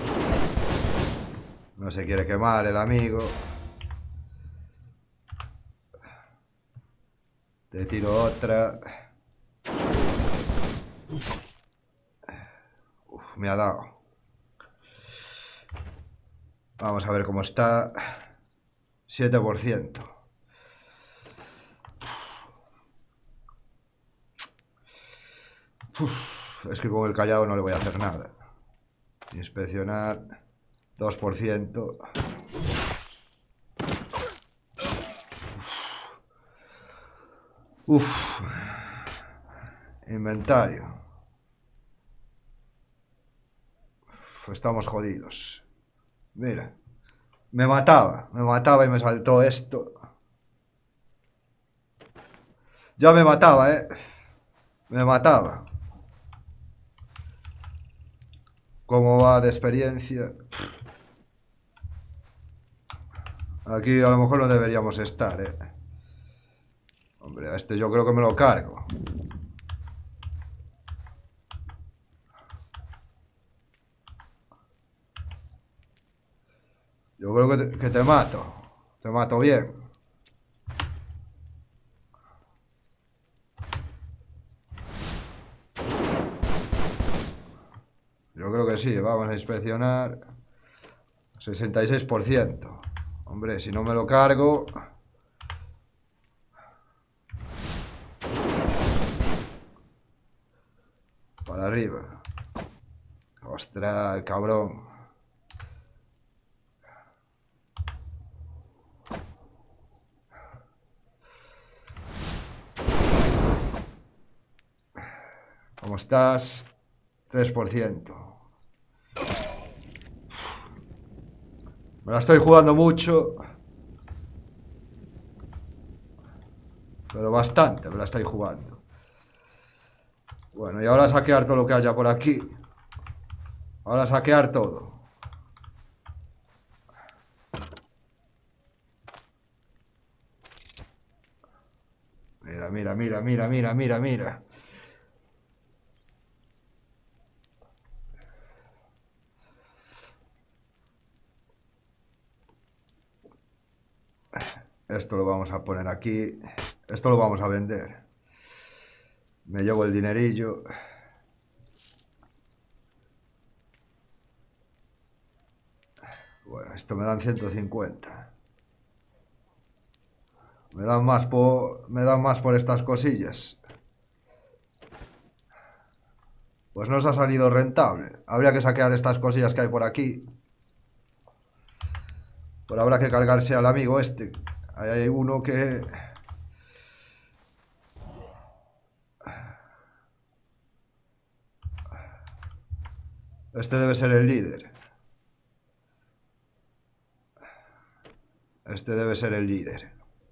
No se quiere quemar el amigo. Te tiro otra. Uf, me ha dado. Vamos a ver cómo está. 7%. Uf, es que con el callado no le voy a hacer nada. Inspeccionar. 2%. Uf. Inventario. Uf, estamos jodidos. Mira. Me mataba y me saltó esto. Ya me mataba, Me mataba. ¿Cómo va de experiencia? Aquí a lo mejor no deberíamos estar, Hombre, a este yo creo que me lo cargo. Yo creo que te mato. Te mato bien. Yo creo que sí. Vamos a inspeccionar. 66%. Hombre, si no me lo cargo... Para arriba. Ostras, el cabrón. ¿Cómo estás? 3%. Me la estoy jugando mucho. Pero bastante me la estoy jugando. Bueno, y ahora saquear todo lo que haya por aquí. Ahora saquear todo. Mira, mira, mira, mira, mira, mira, mira. Esto lo vamos a poner aquí. Esto lo vamos a vender. Me llevo el dinerillo. Bueno, esto me dan 150. Me dan más por estas cosillas. Pues no os ha salido rentable. Habría que saquear estas cosillas que hay por aquí. Pero habrá que cargarse al amigo este. Ahí hay uno que... Este debe ser el líder. Este debe ser el líder.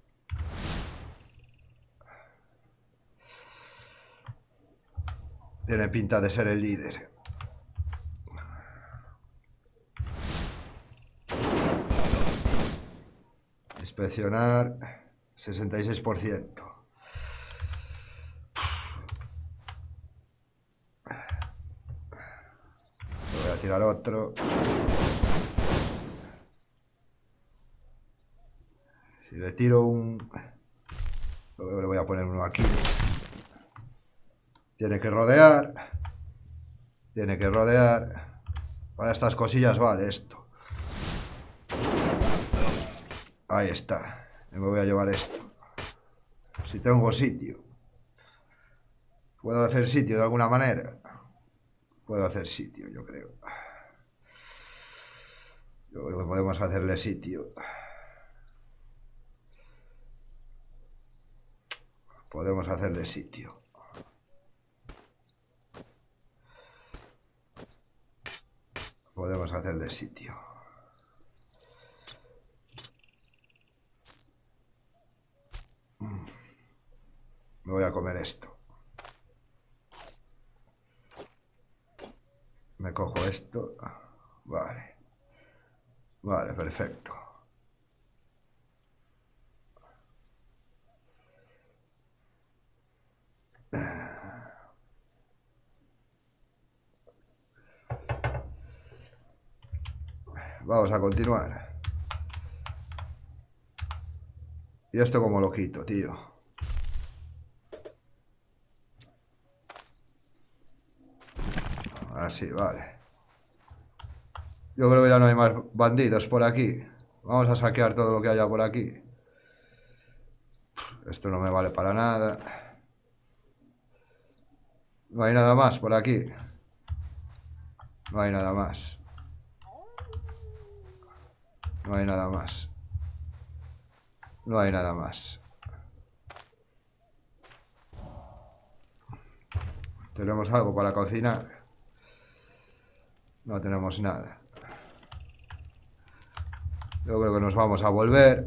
Tiene pinta de ser el líder. Inspeccionar 66%. Voy a tirar otro. Si le tiro un... Le voy a poner uno aquí. Tiene que rodear. Tiene que rodear. Para estas cosillas vale esto. Ahí está. Me voy a llevar esto. Si tengo sitio. ¿Puedo hacer sitio de alguna manera? Puedo hacer sitio, yo creo. Yo creo que podemos hacerle sitio. Podemos hacerle sitio. Podemos hacerle sitio. Me voy a comer esto. Me cojo esto. Vale. Vale, perfecto. Vamos a continuar. ¿Y esto cómo lo quito, tío? Así, vale. Yo creo que ya no hay más bandidos por aquí. Vamos a saquear todo lo que haya por aquí. Esto no me vale para nada. No hay nada más por aquí. No hay nada más. No hay nada más. No hay nada más. ¿Tenemos algo para cocinar? No tenemos nada. Yo creo que nos vamos a volver.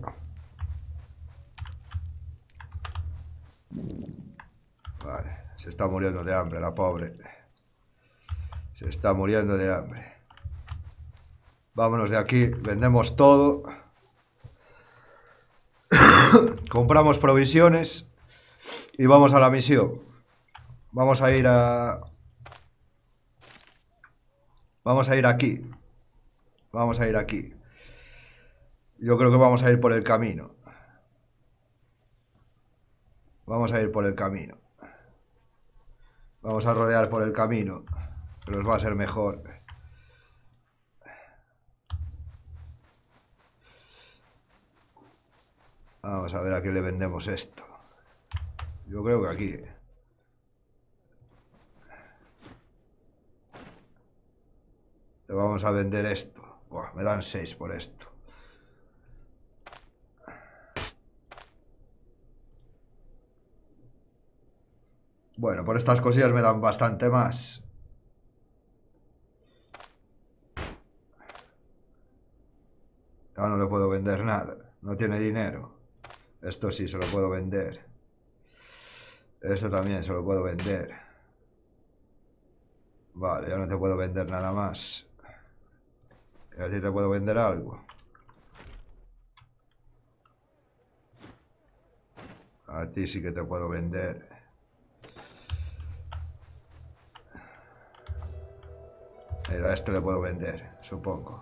Vale, se está muriendo de hambre la pobre. Se está muriendo de hambre. Vámonos de aquí, vendemos todo. Compramos provisiones y vamos a la misión. Vamos a ir a... Vamos a ir aquí. Vamos a ir aquí. Yo creo que vamos a ir por el camino. Vamos a ir por el camino. Vamos a rodear por el camino. Pero os va a ser mejor. Vamos a ver a qué le vendemos esto. Yo creo que aquí. Vamos a vender esto. Buah, me dan 6 por esto. Bueno, por estas cosillas me dan bastante más. Ya no le puedo vender nada. No tiene dinero. Esto sí, se lo puedo vender. Esto también se lo puedo vender. Vale, ya no te puedo vender nada más. ¿Y a ti te puedo vender algo? A ti sí que te puedo vender. Mira, a este le puedo vender, supongo.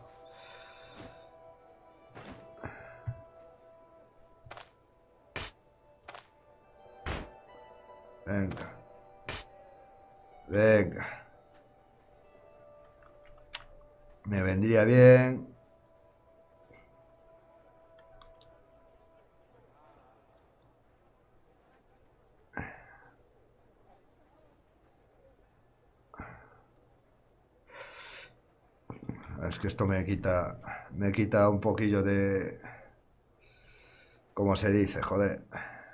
Venga. Venga. Me vendría bien. Es que esto me quita un poquillo de... ¿Cómo se dice? Joder.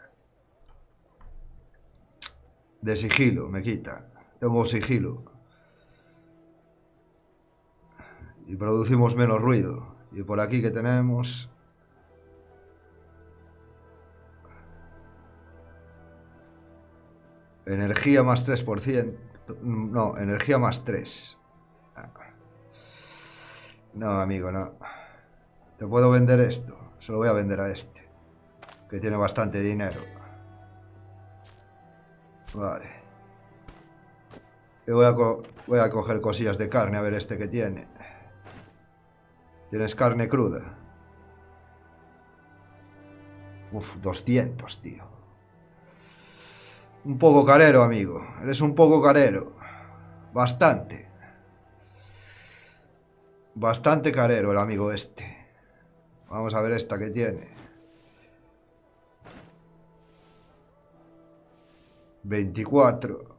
De sigilo, me quita. Tengo sigilo. Y producimos menos ruido. Y por aquí que tenemos... Energía más 3%. No, energía más 3. No, amigo, no. Te puedo vender esto. Se lo voy a vender a este, que tiene bastante dinero. Vale. Y voy a coger cosillas de carne, a ver este que tiene. ¿Tienes carne cruda? Uf, 200, tío. Un poco carero, amigo. Eres un poco carero. Bastante. Bastante carero el amigo este. Vamos a ver esta que tiene. 24.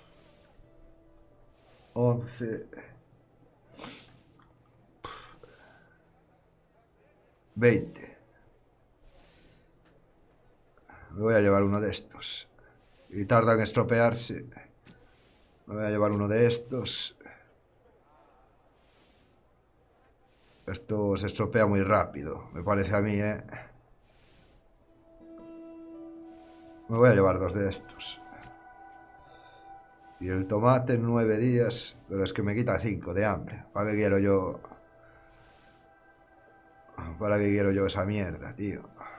11. 20. Me voy a llevar uno de estos. Y tarda en estropearse. Me voy a llevar uno de estos. Esto se estropea muy rápido, me parece a mí, ¿eh? Me voy a llevar 2 de estos. Y el tomate en 9 días. Pero es que me quita 5 de hambre. ¿Para qué quiero yo? ¿Para qué quiero yo esa mierda, tío?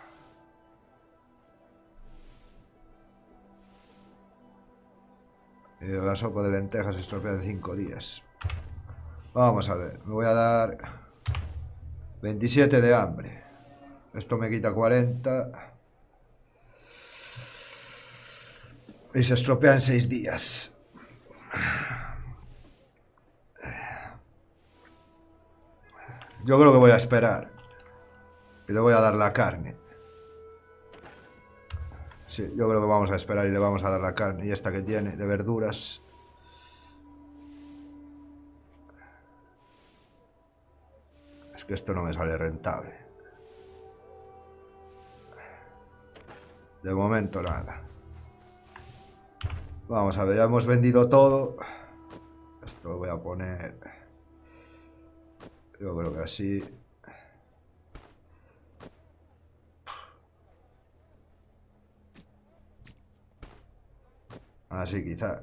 Y la sopa de lentejas se estropea en 5 días. Vamos a ver, me voy a dar 27 de hambre. Esto me quita 40. Y se estropea en 6 días. Yo creo que voy a esperar. Y le voy a dar la carne. Sí, yo creo que vamos a esperar y le vamos a dar la carne. Y esta que tiene de verduras. Es que esto no me sale rentable. De momento nada. Vamos a ver, ya hemos vendido todo. Esto lo voy a poner... Yo creo que así... Así quizá.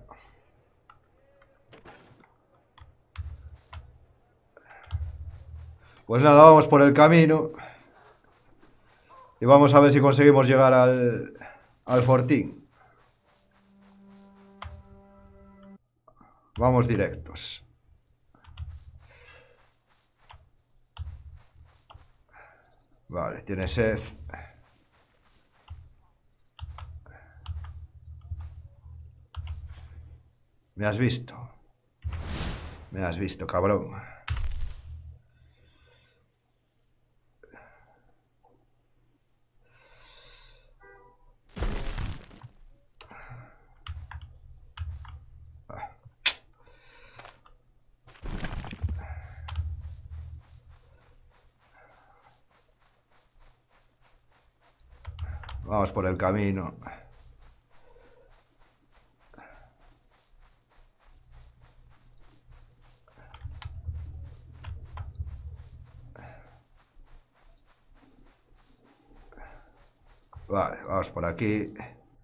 Pues nada, vamos por el camino. Y vamos a ver si conseguimos llegar al fortín. Vamos directos. Vale, tiene sed. ¿Me has visto? Me has visto, cabrón. Vamos por el camino. Vale, vamos por aquí.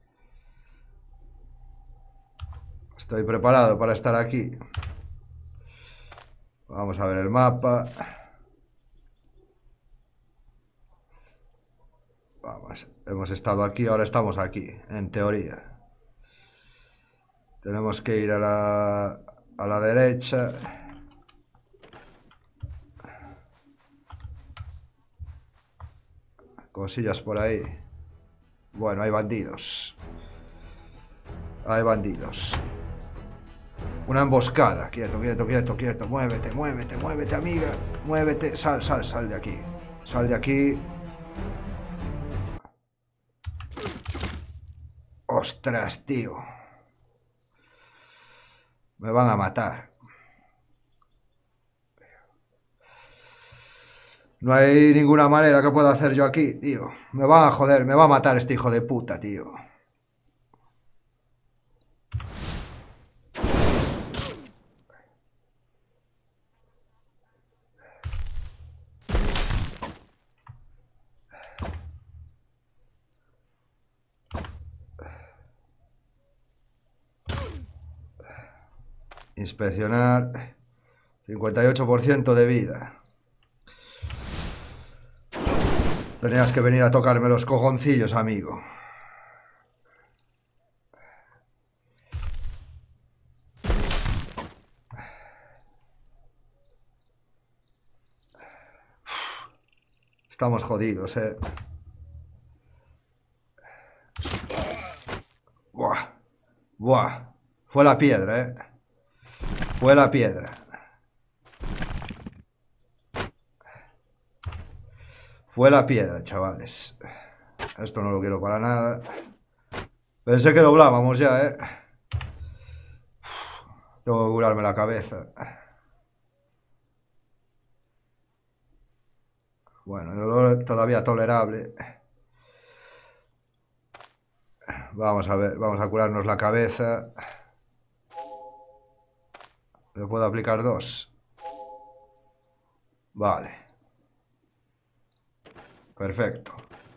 Estoy preparado para estar aquí. Vamos a ver el mapa. Vamos, hemos estado aquí, ahora estamos aquí, en teoría. Tenemos que ir a la derecha. Cosillas por ahí. Bueno, hay bandidos. Hay bandidos. Una emboscada. Quieto, quieto, quieto, quieto. Muévete, muévete, muévete, amiga. Muévete. Sal, sal, sal de aquí. Sal de aquí. Ostras, tío. Me van a matar. No hay ninguna manera que pueda hacer yo aquí, tío. Me van a joder, me va a matar este hijo de puta, tío. Inspeccionar. 58% de vida. Tenías que venir a tocarme los cojoncillos, amigo. Estamos jodidos, Buah. Buah. Fue la piedra, Fue la piedra. Fue la piedra, chavales. Esto no lo quiero para nada. Pensé que doblábamos ya, Tengo que curarme la cabeza. Bueno, el dolor todavía tolerable. Vamos a ver, vamos a curarnos la cabeza. Le puedo aplicar 2. Vale. Perfecto.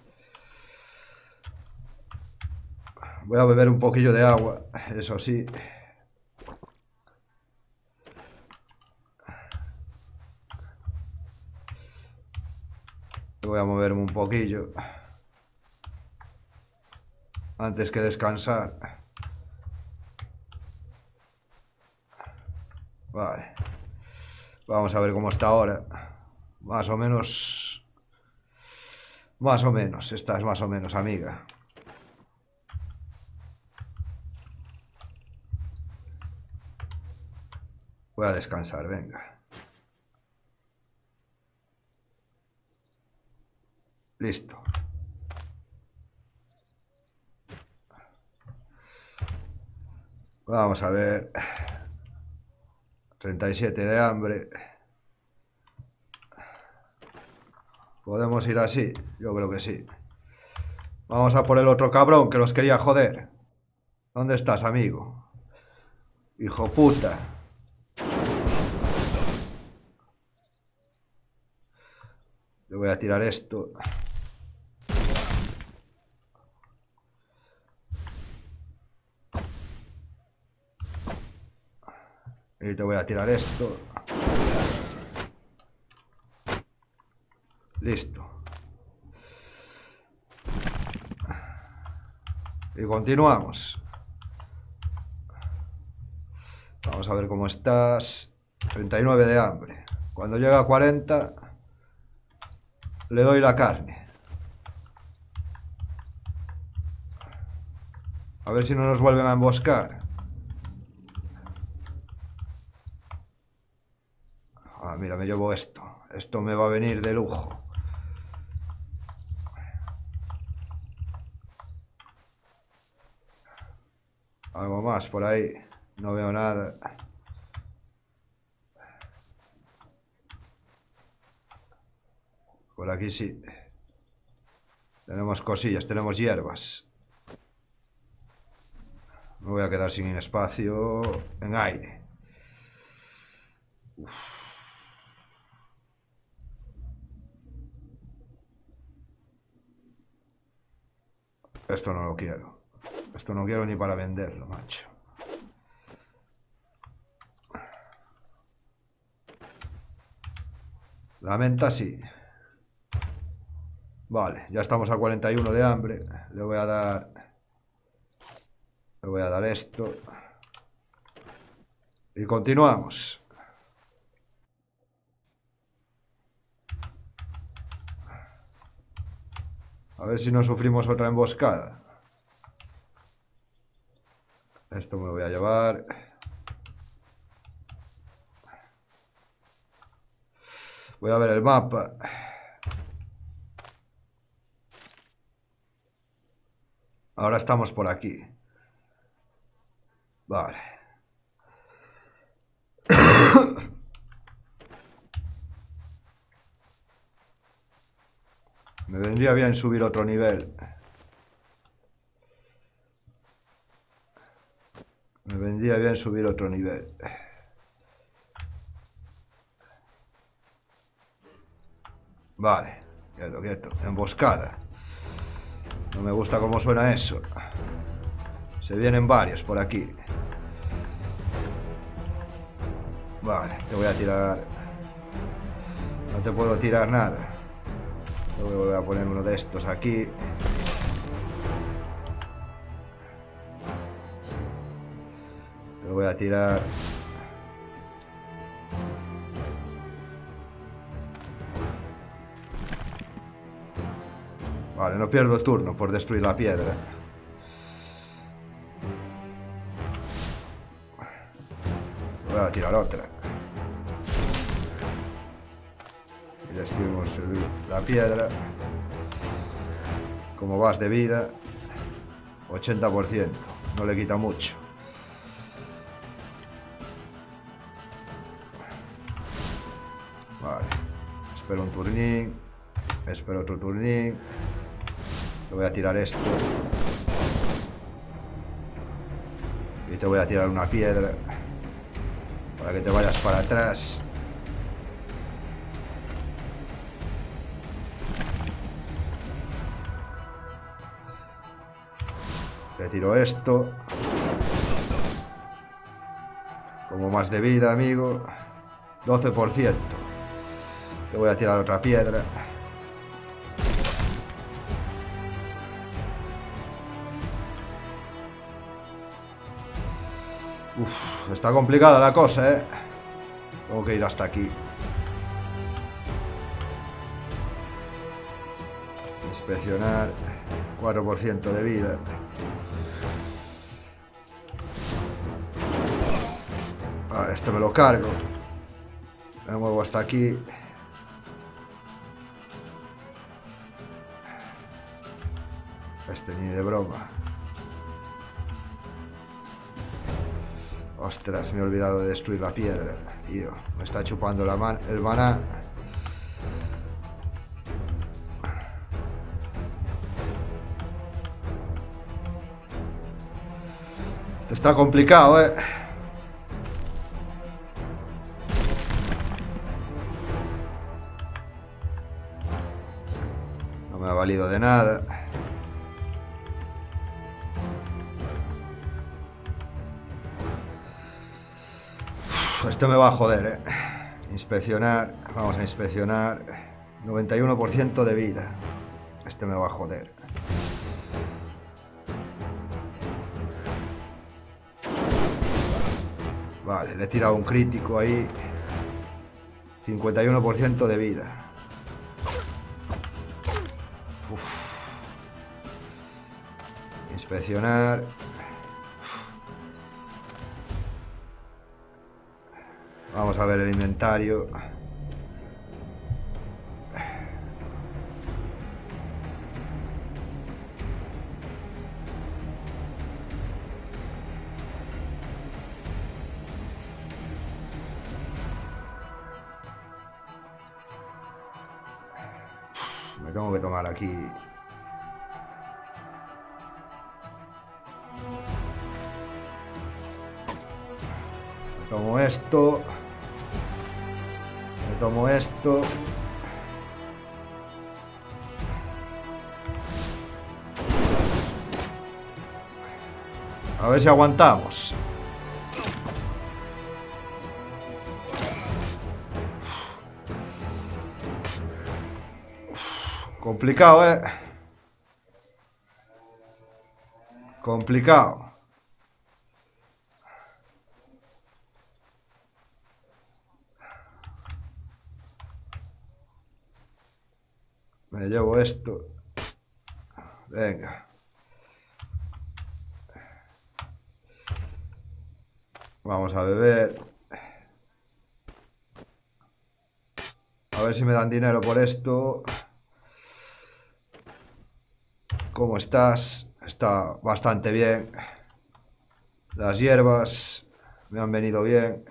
Voy a beber un poquillo de agua, eso sí. Voy a moverme un poquillo antes que descansar. Vale. Vamos a ver cómo está ahora. Más o menos. Más o menos. Estás más o menos, amiga. Voy a descansar, venga. Listo. Vamos a ver. 37 de hambre. ¿Podemos ir así? Yo creo que sí. Vamos a por el otro cabrón que los quería joder. ¿Dónde estás, amigo? Hijo puta. Le voy a tirar esto. Y te voy a tirar esto. Listo. Y continuamos. Vamos a ver cómo estás. 39 de hambre. Cuando llega a 40, le doy la carne. A ver si no nos vuelven a emboscar. Ah, mira, me llevo esto. Esto me va a venir de lujo. Algo más por ahí. No veo nada. Por aquí sí. Tenemos cosillas, tenemos hierbas. Me voy a quedar sin espacio en aire. Uf. Esto no lo quiero. Esto no quiero ni para venderlo, macho. La menta sí. Vale, ya estamos a 41 de hambre. Le voy a dar esto. Y continuamos. A ver si no sufrimos otra emboscada. Esto me lo voy a llevar. Voy a ver el mapa. Ahora estamos por aquí. Vale. Me vendría bien subir otro nivel. Me vendría bien subir otro nivel. Vale, quieto, quieto. Emboscada. No me gusta cómo suena eso. Se vienen varios por aquí. Vale, te voy a tirar. No te puedo tirar nada. Te voy a poner uno de estos aquí. Te voy a tirar. Vale, no pierdo turno por destruir la piedra. Voy a tirar otra. Y destruimos la piedra. Como vas de vida, 80%. No le quita mucho. Vale. Espero un turnín. Espero otro turnín. Te voy a tirar esto. Y te voy a tirar una piedra. Para que te vayas para atrás. Te tiro esto. Como más de vida, amigo. 12%. Te voy a tirar otra piedra. Uf, está complicada la cosa, ¿eh? Tengo que ir hasta aquí. Inspeccionar. 4% de vida. Vale, esto me lo cargo. Me muevo hasta aquí. Este ni de broma. Ostras, me he olvidado de destruir la piedra. Tío, me está chupando el maná. Esto está complicado, ¿eh? No me ha valido de nada. Esto me va a joder, ¿eh? Inspeccionar. Vamos a inspeccionar. 91% de vida. Este me va a joder. Vale, le he tirado un crítico ahí. 51% de vida. Uf. Inspeccionar. Vamos a ver el inventario. Me tengo que tomar aquí Tomo esto. Me tomo esto. A ver si aguantamos. Complicado, ¿eh? Complicado. Me llevo esto. Venga. Vamos a beber. A ver si me dan dinero por esto. ¿Cómo estás? Está bastante bien. Las hierbas me han venido bien.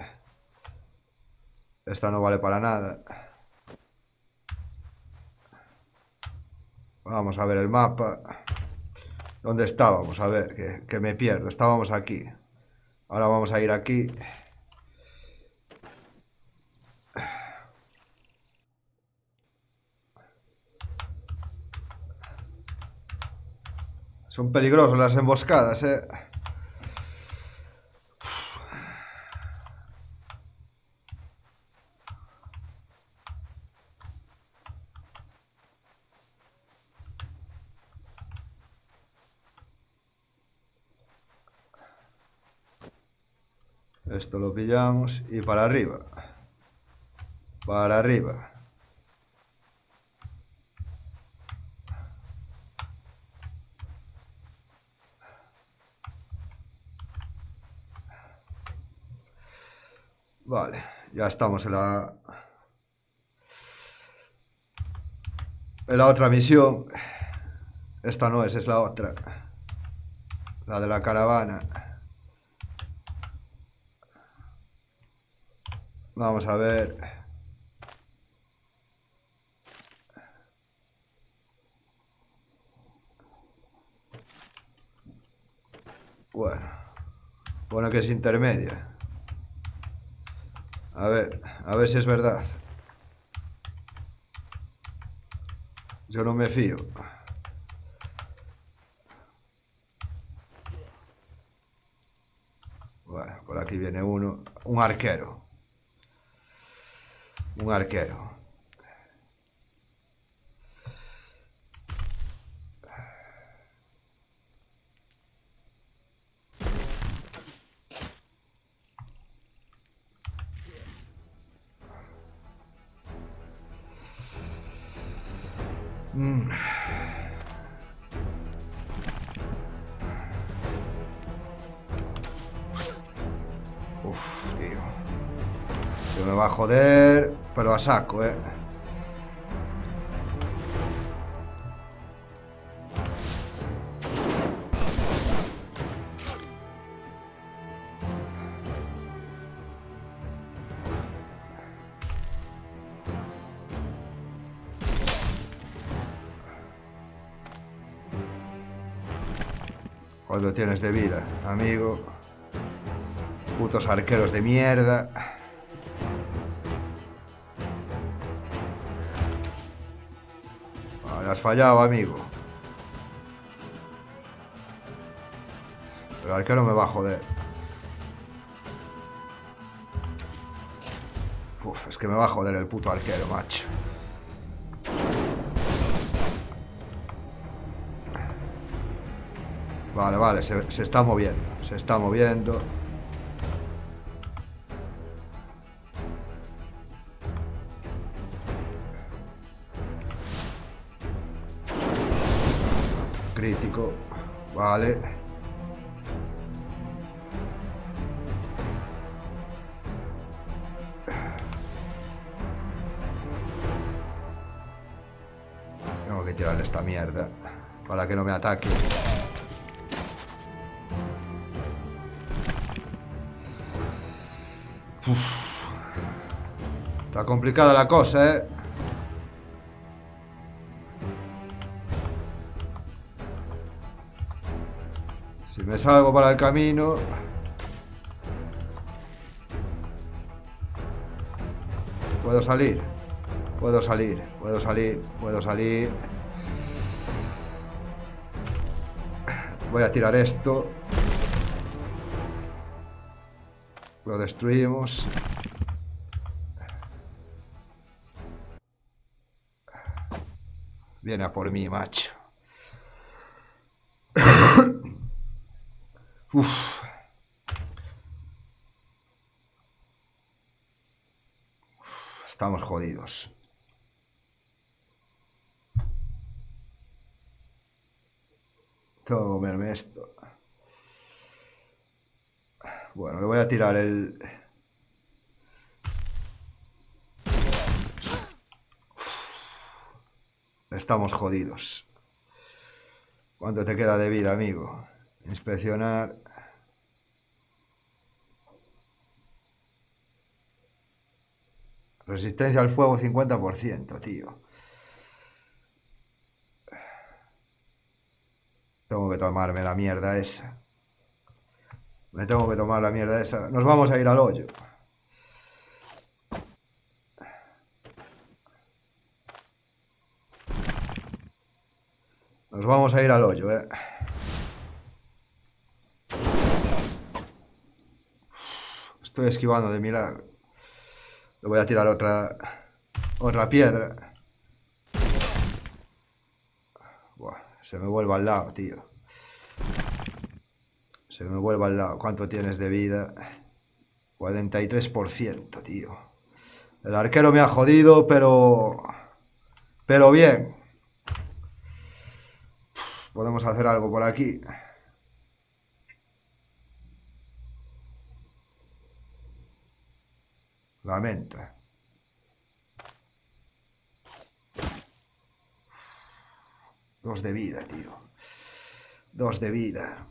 Esta no vale para nada. Vamos a ver el mapa. ¿Dónde estábamos? A ver, que me pierdo. Estábamos aquí. Ahora vamos a ir aquí. Son peligrosas las emboscadas, ¿eh? Esto lo pillamos y para arriba. Para arriba. Vale, ya estamos en la otra misión. Esta no es la otra. La de la caravana. Vamos a ver. Bueno que es intermedia. A ver si es verdad. Yo no me fío. Bueno, por aquí viene uno. Un arquero. Un arquero. Uf, tío. Se me va a joder, pero a saco, ¿eh? ¿Cuánto tienes de vida, amigo? Putos arqueros de mierda. Vale, has fallado, amigo. El arquero me va a joder. Uf, es que me va a joder el puto arquero, macho. Vale, se está moviendo. Se está moviendo. Crítico. Vale. Tengo que tirarle esta mierda para que no me ataque. Uf. Está complicada la cosa, ¿eh? Si me salgo para el camino... Puedo salir. Puedo salir. Puedo salir. Puedo salir. Voy a tirar esto. Lo destruimos. Viene a por mí, macho. Uf. Estamos jodidos. Tengo que comerme esto. Bueno, le voy a tirar el... Estamos jodidos. ¿Cuánto te queda de vida, amigo? Inspeccionar. Resistencia al fuego 50%, tío. Tengo que tomarme la mierda esa. Me tengo que tomar la mierda esa. Nos vamos a ir al hoyo. Nos vamos a ir al hoyo, Estoy esquivando de milagro. Le voy a tirar otra piedra. Buah, se me vuelve al lado, tío. Se me vuelve al lado. ¿Cuánto tienes de vida? 43%, tío. El arquero me ha jodido, pero bien. Podemos hacer algo por aquí. Lamento. 2 de vida, tío. 2 de vida.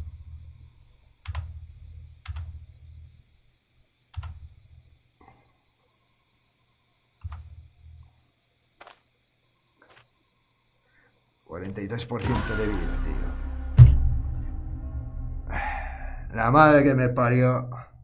...43% de vida, tío. La madre que me parió.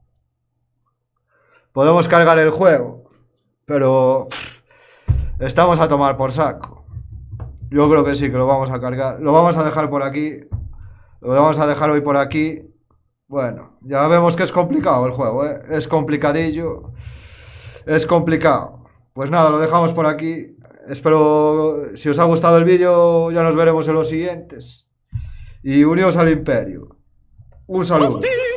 Podemos cargar el juego, pero estamos a tomar por saco. Yo creo que sí, que lo vamos a cargar. Lo vamos a dejar por aquí. Lo vamos a dejar hoy por aquí. Bueno, ya vemos que es complicado el juego, ¿eh? Es complicadillo. Es complicado. Pues nada, lo dejamos por aquí. Espero, si os ha gustado el vídeo, ya nos veremos en los siguientes. Y unidos al imperio. Un saludo.